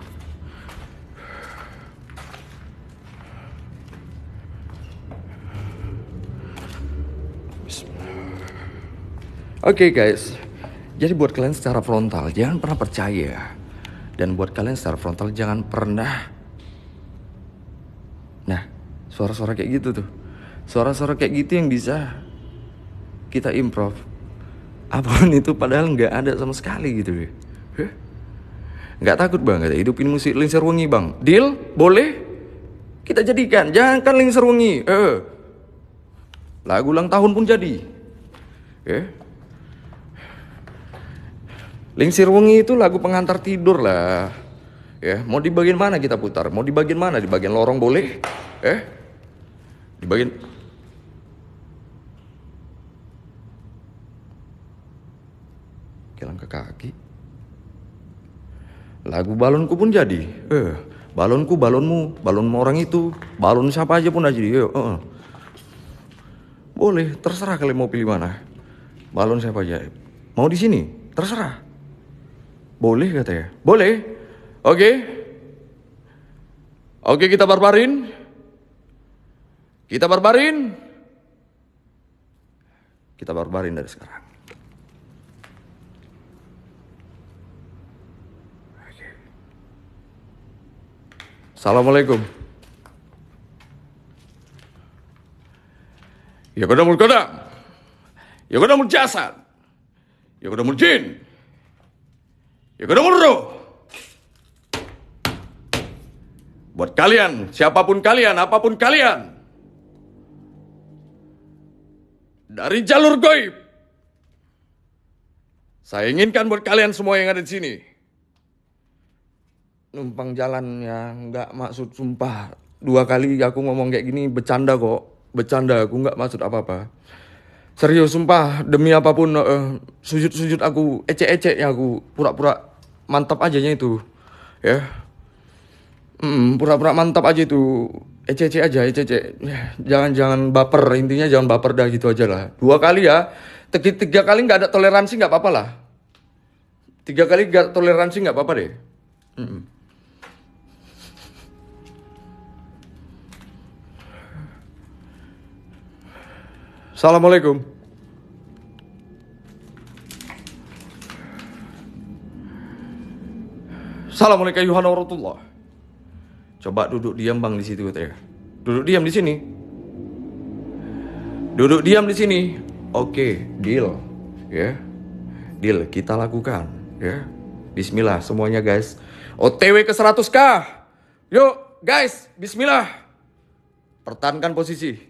Oke guys, jadi buat kalian secara frontal jangan pernah percaya. Dan buat kalian secara frontal jangan pernah. Nah, suara-suara kayak gitu tuh, suara-suara kayak gitu yang bisa kita improv. Apapun itu padahal nggak ada sama sekali gitu deh. Nggak takut banget hidupin musik Lingser Wengi bang. Deal? Boleh? Kita jadikan. Jangan kan Lingser Wengi. Lagu ulang tahun pun jadi. Lingser Wengi itu lagu pengantar tidur lah. Ya, mau di bagian mana kita putar? Mau di bagian mana? Di bagian lorong boleh? Di bagian kilang ke kaki. Lagu balonku pun jadi. Balonku, balonmu, balonmu orang itu, balon siapa aja pun aja dia. Boleh, terserah kalian mau pilih mana. Balon siapa aja. Mau di sini, terserah. Boleh katanya. Boleh. Oke. Oke, kita barbarin. Kita barbarin. Kita barbarin dari sekarang. Oke. Assalamualaikum. Ya kodamul kodam. Ya kodamul jasad. Ya kodamul jin. Ya kodamul roh. Buat kalian, siapapun kalian, apapun kalian, dari jalur gaib, saya inginkan buat kalian semua yang ada di sini. Numpang jalan ya, nggak maksud sumpah. 2 kali aku ngomong kayak gini bercanda kok. Bercanda, aku nggak maksud apa-apa. Serius, sumpah, demi apapun, sujud-sujud aku, ecek-ecek ya aku, pura-pura mantap aja itu, ya. Pura-pura mantap aja itu, ecek-ecek aja, ecek-ecek. Jangan baper, intinya jangan baper dah gitu aja lah. 2 kali ya, 3 kali nggak ada toleransi nggak apa-apa lah. 3 kali nggak toleransi nggak apa-apa deh. Assalamualaikum. Assalamualaikum warahmatullahi. Coba duduk diam bang di situ katanya. Duduk diam di sini. Duduk diam di sini. Oke, deal. Ya. Deal kita lakukan, ya. Bismillah semuanya guys. OTW ke 100k. Yuk, guys, bismillah. Pertahankan posisi.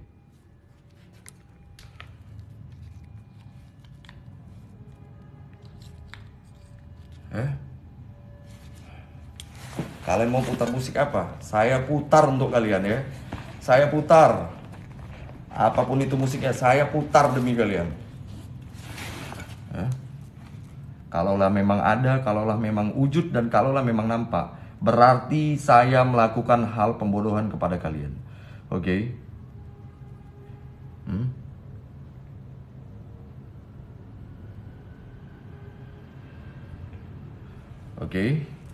Kalian mau putar musik apa? Saya putar untuk kalian ya. Saya putar. Apapun itu musiknya, saya putar demi kalian. Kalaulah memang ada, kalaulah memang wujud, dan kalaulah memang nampak, berarti saya melakukan hal pembodohan kepada kalian. Oke? Oke?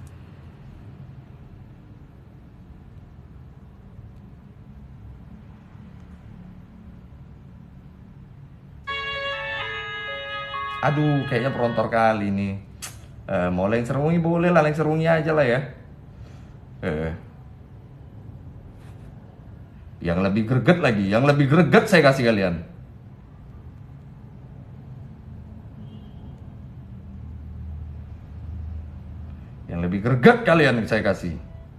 Aduh, kayaknya perontor kali nih. Mau leng serungi boleh lah, leng serungi aja lah ya. Yang lebih greget lagi, yang lebih greget saya kasih kalian. Yang lebih greget kalian saya kasih.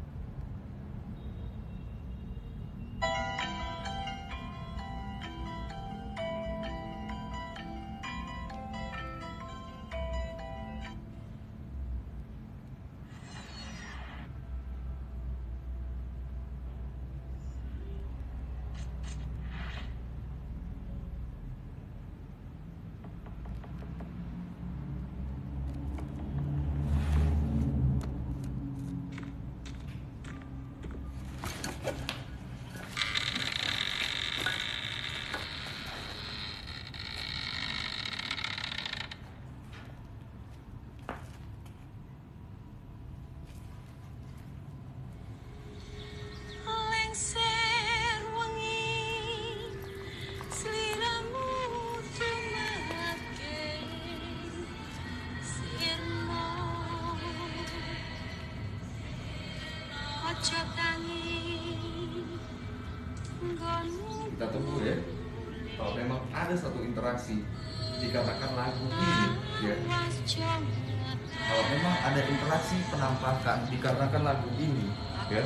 Kita tunggu ya. Kalau memang ada satu interaksi dikatakan lagu ini, ya. Kalau memang ada interaksi penampakan dikarenakan lagu ini, ya.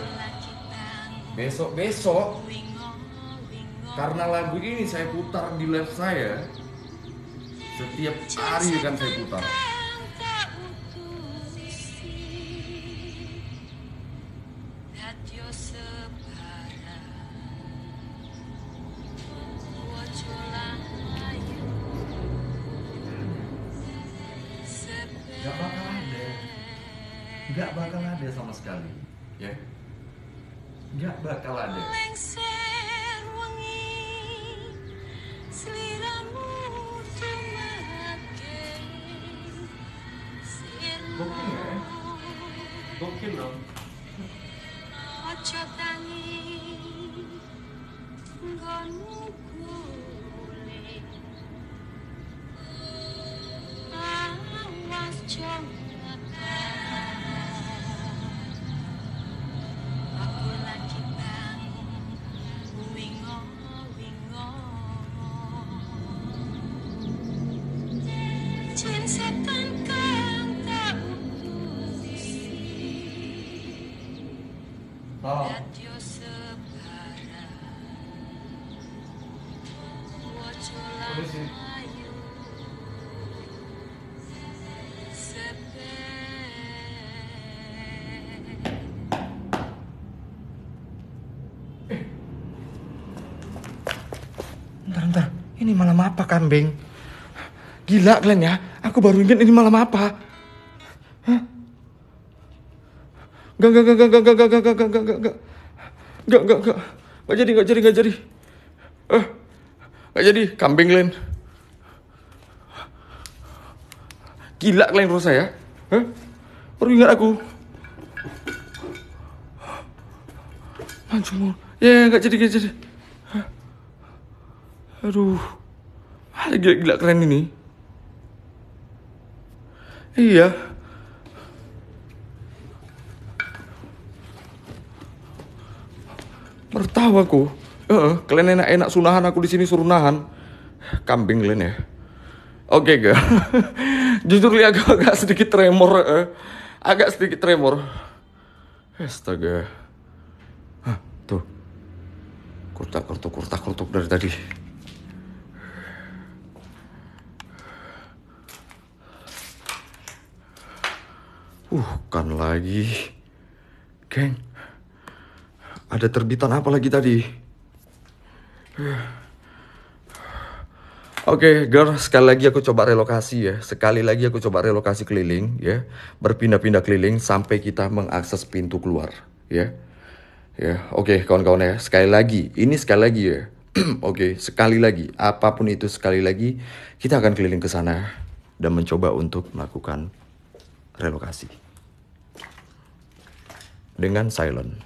Besok karena lagu ini saya putar di live saya, setiap hari kan saya putar. nggak bakal ada sama sekali, ya. Nggak bakal ada. Gokil ya? Gokil dong. Oh. Bentar. Ini malam apa, kambing? Gila kalian ya? Aku baru ingat ini malam apa. Hah? Gak. Gak jadi. Gak jadi, kambing kalian. Gila kalian menurut saya. Hah? Baru ingat aku. Anjir. Ya, gak jadi. Hah? Aduh. Gila keren ini. Iya. Baru tahu aku. Kalian enak-enak sunahan, aku di sini suruh nahan. Kambing kalian ya. Oke, gak? Jujur lihat aku agak sedikit tremor. Astaga. Hah, tuh. Kurtak dari tadi. Kan lagi. Geng. Ada terbitan apa lagi tadi? Oke, girl, sekali lagi aku coba relokasi keliling ya. Berpindah-pindah keliling sampai kita mengakses pintu keluar, ya. Ya, oke, kawan-kawan ya. Sekali lagi ya. Oke, sekali lagi, apapun itu sekali lagi, kita akan keliling ke sana dan mencoba untuk melakukan relokasi. Dengan silent.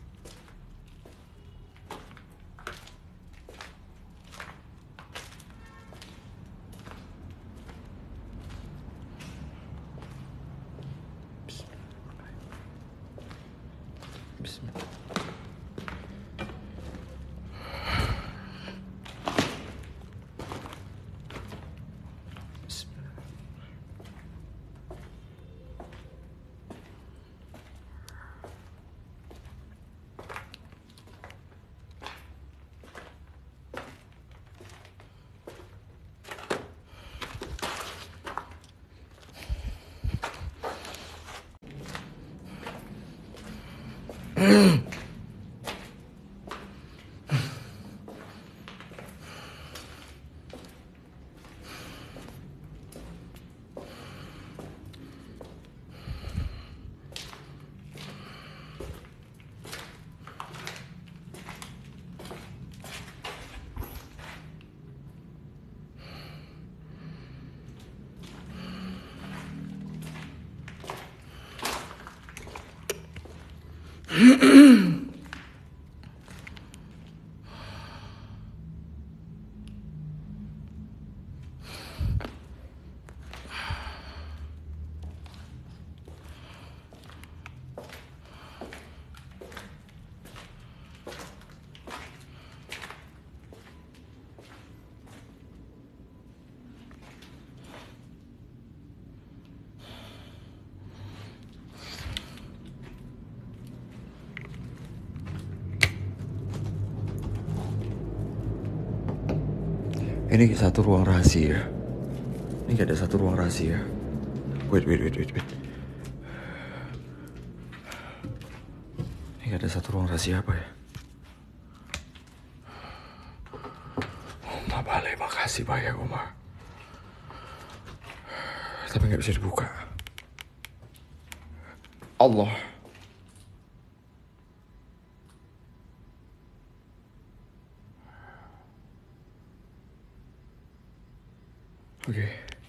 Bismillah. Ini satu ruang rahasia. Ini ada satu ruang rahasia. Wait. Ini ada satu ruang rahasia apa ya? Oma Bale, makasih banyak Oma. Tapi nggak bisa dibuka. Allah. Oke.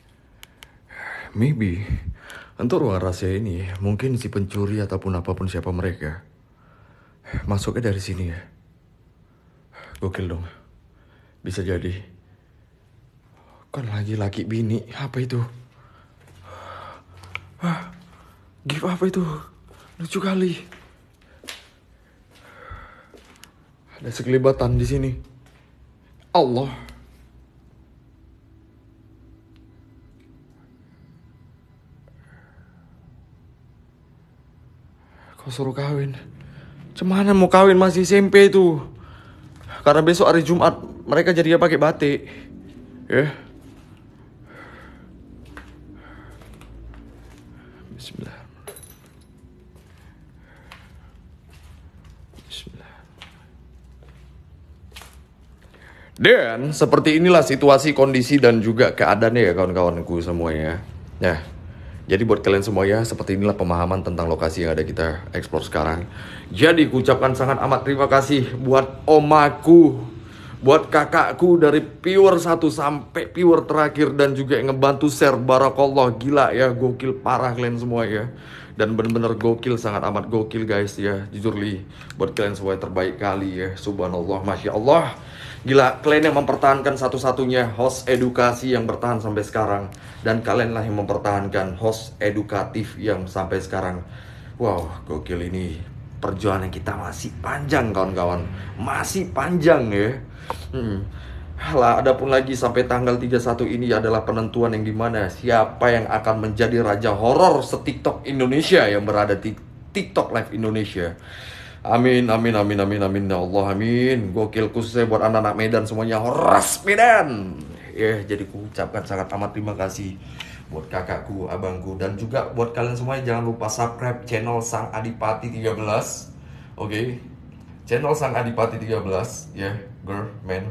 Maybe untuk ruang rahasia ini mungkin si pencuri ataupun apapun siapa mereka masuknya dari sini ya. Gokil dong. Bisa jadi. Kan lagi laki bini. Apa itu? Gift apa itu? Lucu kali. Ada sekelibatan di sini. Allah. Kau suruh kawin. Cemana mau kawin masih SMP itu. Karena besok hari Jumat mereka jadinya pakai batik. Ya. Bismillah. Bismillah. Dan seperti inilah situasi, kondisi dan juga keadaannya ya kawan-kawanku semuanya. Ya. Jadi buat kalian semuanya, seperti inilah pemahaman tentang lokasi yang ada kita explore sekarang. Jadi kuucapkan sangat amat terima kasih buat omaku, buat kakakku dari viewer 1 sampai viewer terakhir, dan juga yang ngebantu share. Barakallah, gila ya, gokil parah kalian semua ya. Dan bener-bener gokil, sangat amat gokil guys ya. Jujur li, buat kalian semua yang terbaik kali ya. Subhanallah, Masya Allah. Gila, kalian yang mempertahankan satu-satunya host edukasi yang bertahan sampai sekarang. Dan kalianlah yang mempertahankan host edukatif yang sampai sekarang. Wow, gokil ini. Perjuangan kita masih panjang kawan-kawan. Masih panjang ya. Lah, adapun lagi sampai tanggal 31 ini adalah penentuan yang dimana siapa yang akan menjadi raja horor se-TikTok Indonesia yang berada di TikTok Live Indonesia. Amin, amin, amin, amin, amin, ya Allah, amin. Gokil, khususnya buat anak-anak Medan semuanya, horas Medan. Ya, jadi ku ucapkan sangat amat terima kasih buat kakakku, abangku, dan juga buat kalian semuanya. Jangan lupa subscribe channel Sang Adipati 13. Oke. Channel Sang Adipati 13 ya, girl, man.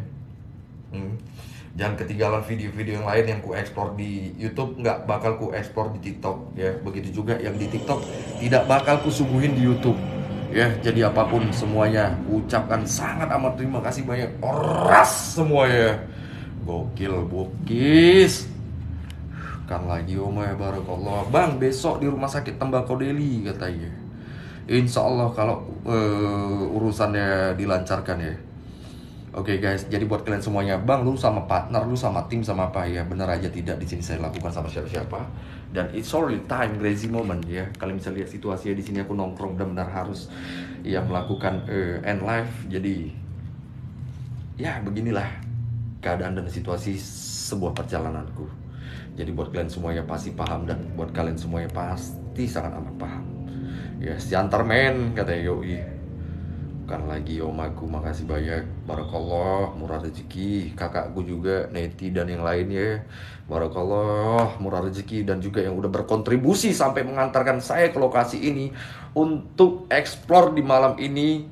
Jangan ketinggalan video-video yang lain yang ku explore di YouTube, nggak bakal ku explore di TikTok ya. Begitu juga yang di TikTok tidak bakal ku suguhin di YouTube. Ya, jadi apapun semuanya, ucapkan sangat amat terima kasih banyak. Oras semuanya. Gokil, bokis. Kan lagi ya, barakallah. Bang, besok di rumah sakit Tembakau Deli katanya. Insya Allah kalau urusannya dilancarkan ya. Oke guys, jadi buat kalian semuanya, bang, lu sama partner, lu sama tim, sama apa ya? Bener aja tidak, di sini saya lakukan sama siapa-siapa. Dan it's already time, crazy moment ya. Kalian bisa lihat situasinya di sini, aku nongkrong benar-benar harus ya melakukan end life. Jadi ya beginilah keadaan dan situasi sebuah perjalananku. Jadi buat kalian semuanya pasti paham, dan buat kalian semuanya pasti sangat amat paham. Ya, siantar men katanya yoi. Kan lagi omaku, makasih banyak, barakallah, murah rezeki. Kakakku juga, Neti dan yang lainnya, barakallah, murah rezeki. Dan juga yang udah berkontribusi sampai mengantarkan saya ke lokasi ini untuk explore di malam ini.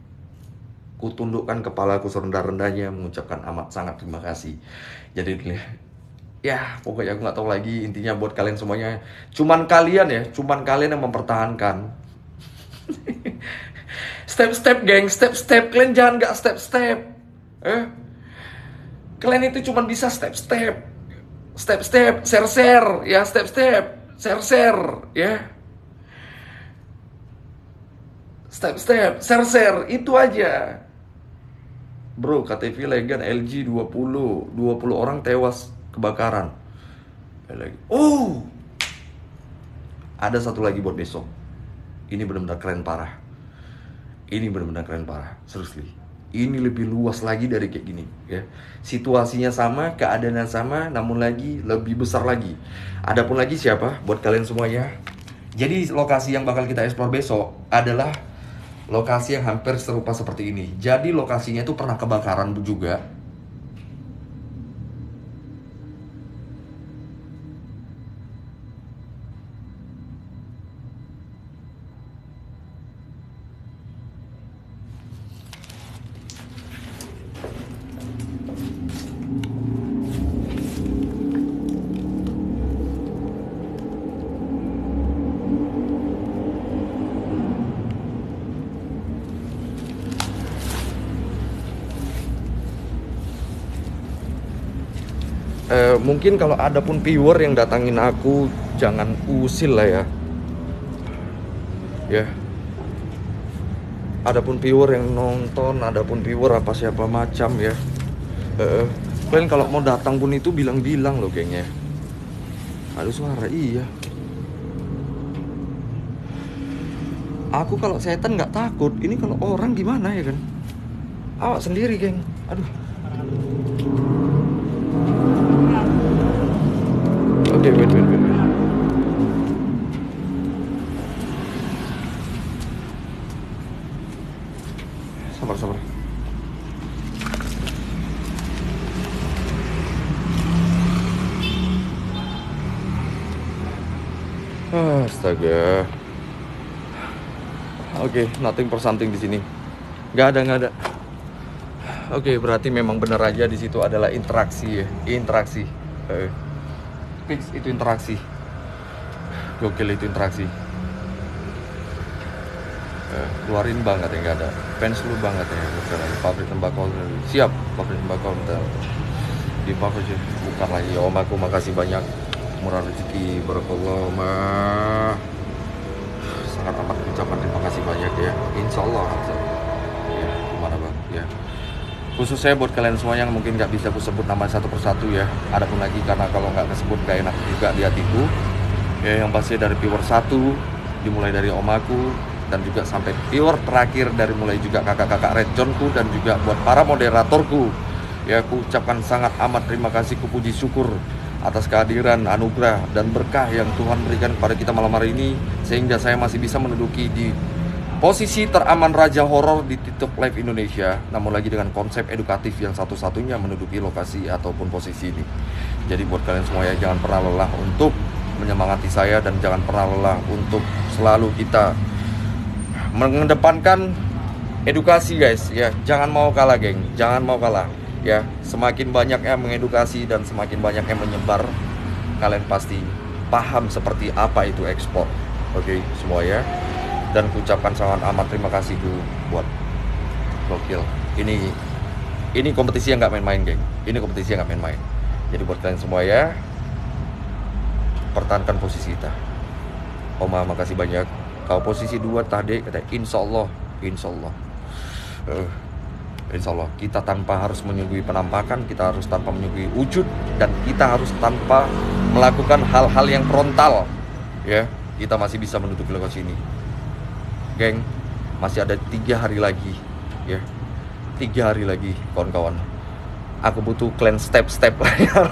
Kutundukkan kepalaku serendah-rendahnya mengucapkan amat sangat terima kasih. Jadi ya pokoknya aku nggak tahu lagi. Intinya buat kalian semuanya, cuman kalian yang mempertahankan. Step-step geng, step-step. Kalian jangan gak step-step. Kalian itu cuma bisa step-step. Step-step, share-share. Ya, step-step, share-share. Ya. Step-step, share-share. Itu aja. Bro, KTV Legan LG 20 orang tewas kebakaran. Oh, ada satu lagi buat besok. Ini benar-benar keren parah. Ini benar-benar keren parah, seriously. Ini lebih luas lagi dari kayak gini ya. Situasinya sama, keadaannya sama, namun lagi lebih besar lagi. Adapun lagi siapa? Buat kalian semuanya. Jadi lokasi yang bakal kita explore besok adalah lokasi yang hampir serupa seperti ini. Jadi lokasinya itu pernah kebakaran juga. Mungkin kalau ada pun viewer yang datangin aku, jangan usil lah ya. Ya. Ada pun viewer yang nonton, ada pun viewer apa siapa macam ya. Kalian kalau mau datang pun itu bilang-bilang loh gengnya. Ada suara, iya. Aku kalau setan nggak takut. Ini kalau orang gimana ya kan? Awak sendiri geng. Aduh. Oke, wait. Sabar. Astaga. Oke, nothing for something di sini. Nggak ada. Oke, berarti memang benar aja di situ adalah interaksi ya, interaksi. Fix itu interaksi. Gokil itu interaksi. Keluarin banget ya, nggak ada. Fans lu banget ya, pabrik tembakau. Siap, pabrik tembakau bentar. Di pabrik bukan lagi. Om aku makasih banyak. Murah rezeki, barakallah, mah. Sangat amat ucapan terima kasih banyak ya. Insya Allah ya, gimana bang ya, khusus saya buat kalian semua yang mungkin nggak bisa aku sebut nama satu persatu ya. Adapun lagi karena kalau nggak kesebut gak enak juga di hatiku ya. Yang pasti dari viewer 1 dimulai dari om aku, dan juga sampai viewer terakhir dari mulai juga kakak-kakak Red Johnku, dan juga buat para moderatorku ya, aku ucapkan sangat amat terima kasih, puji syukur atas kehadiran, anugerah, dan berkah yang Tuhan berikan kepada kita malam hari ini, sehingga saya masih bisa menduduki di posisi teraman Raja Horor di TikTok Live Indonesia, namun lagi dengan konsep edukatif yang satu-satunya menduduki lokasi ataupun posisi ini. Jadi buat kalian semua ya, jangan pernah lelah untuk menyemangati saya, dan jangan pernah lelah untuk selalu kita mengedepankan edukasi guys ya. Jangan mau kalah geng, jangan mau kalah ya. Semakin banyak yang mengedukasi dan semakin banyak yang menyebar, kalian pasti paham seperti apa itu ekspor. Oke semua ya. Dan kuucapkan sangat amat terima kasihku buat gokil. Ini kompetisi yang nggak main-main geng. Ini kompetisi yang nggak main-main. Jadi buat kalian semua ya, pertahankan posisi kita. Oma makasih banyak. Kau posisi 2 tadi kata insya Allah. Insya Allah kita tanpa harus menyuguhi penampakan, kita harus tanpa menyuguhi wujud, dan kita harus tanpa melakukan hal-hal yang frontal ya, kita masih bisa menduduki lokasi ini geng. Masih ada 3 hari lagi ya, 3 hari lagi kawan-kawan. Aku butuh kalian step-step layar.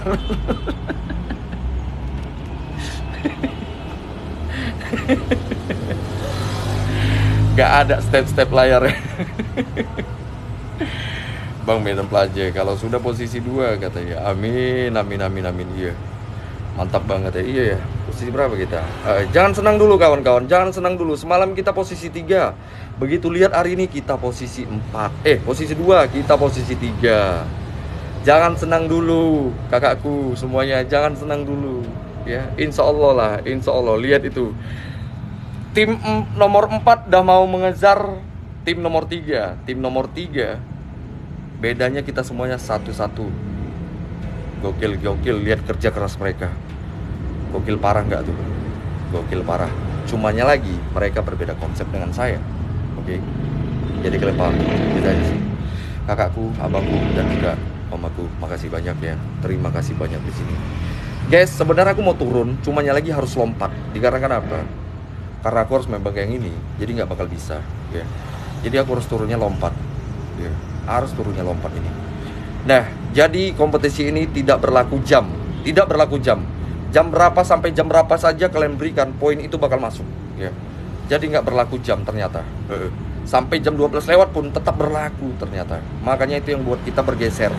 Gak ada step-step layar. Bang Medan Plaje kalau sudah posisi 2 katanya. Amin. Iya. Mantap banget ya. Iya ya. Posisi berapa kita? Jangan senang dulu kawan-kawan. Jangan senang dulu. Semalam kita posisi 3. Begitu lihat hari ini kita posisi 4. Posisi 2, kita posisi 3. Jangan senang dulu kakakku semuanya. Jangan senang dulu ya. Insya Allah lah. Insya Allah. Lihat itu. Tim nomor 4 udah mau mengejar tim nomor 3. Tim nomor 3 bedanya kita semuanya 1-1. Gokil. Lihat kerja keras mereka. Gokil parah nggak tuh? Gokil parah. Cumanya lagi mereka berbeda konsep dengan saya. Oke. Jadi kalian paham bedanya sih. Kakakku, abangku, dan juga omaku, makasih banyak ya. Terima kasih banyak di sini. Guys, sebenarnya aku mau turun, cumanya lagi harus lompat. Dikarenakan apa? Karena aku harus membang yang ini, jadi nggak bakal bisa ya. Jadi aku harus turunnya lompat ya. Harus turunnya lompat ini. Nah, jadi kompetisi ini tidak berlaku jam. Jam berapa sampai jam berapa saja kalian berikan, poin itu bakal masuk ya. Jadi nggak berlaku jam ternyata. Sampai jam 12 lewat pun tetap berlaku ternyata. Makanya itu yang buat kita bergeser.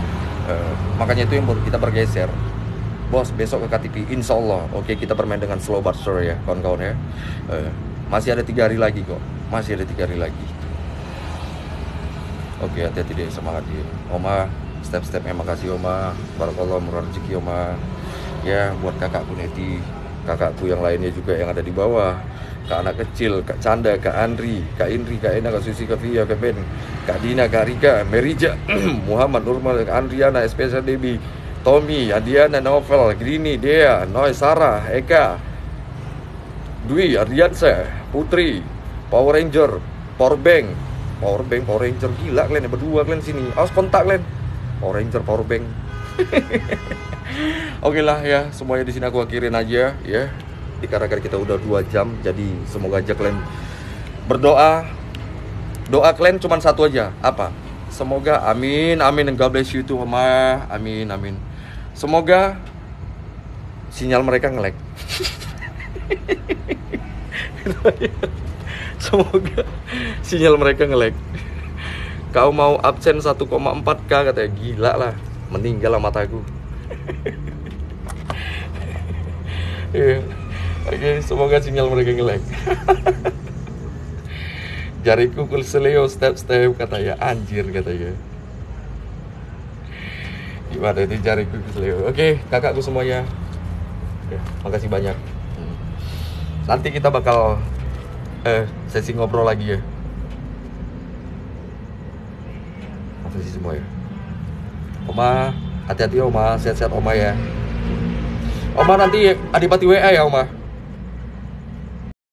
Bos, besok ke KTP insya Allah. Oke, kita bermain dengan slow but sure ya kawan-kawan ya. Masih ada 3 hari lagi kok. Oke, hati-hati deh, semangat ya. Oma, step-step makasih Oma. Barakallah, murah rezeki Oma. Ya, buat kakakku Neti, kakakku yang lainnya juga yang ada di bawah. Kak anak kecil, Kak Canda, Kak Andri, Kak Indri, Kak Ena, Kak Susi, Kak Fia, Kak Ben, Kak Dina, Kak Rika, Merija, Muhammad, Nurmal, Kak Andriana, SPSA Debi, Tommy, Adiana, Novel, Grini, Dea, Noy, Sarah, Eka, Dwi, Ardiansyah, Putri, Power Ranger, Powerbank, Power Ranger, gila kalian ya, berdua kalian sini. Awas kontak kalian. Power Ranger, Powerbank. Oke lah ya, semuanya di sini aku akhirin aja ya. Dikarenakan kita udah 2 jam, jadi semoga aja kalian berdoa. Doa kalian cuma satu aja, apa? Semoga, amin, amin, and God bless you too, Mama. Amin, amin. Semoga sinyal mereka nge-lag. Semoga sinyal mereka nge-lag. Kau mau absen 1,4K katanya, gila lah, meninggal lah mataku. Oke, semoga sinyal mereka nge-lag. Jariku kulseleo step katanya, anjir katanya. Gimana itu jariku kulseleo? Oke, kakakku semuanya. Oke, makasih banyak. Nanti kita bakal sesi ngobrol lagi ya. Makasih semua ya. Oma, hati-hati Oma, sehat-sehat Oma ya. Oma nanti Adipati WA ya Oma.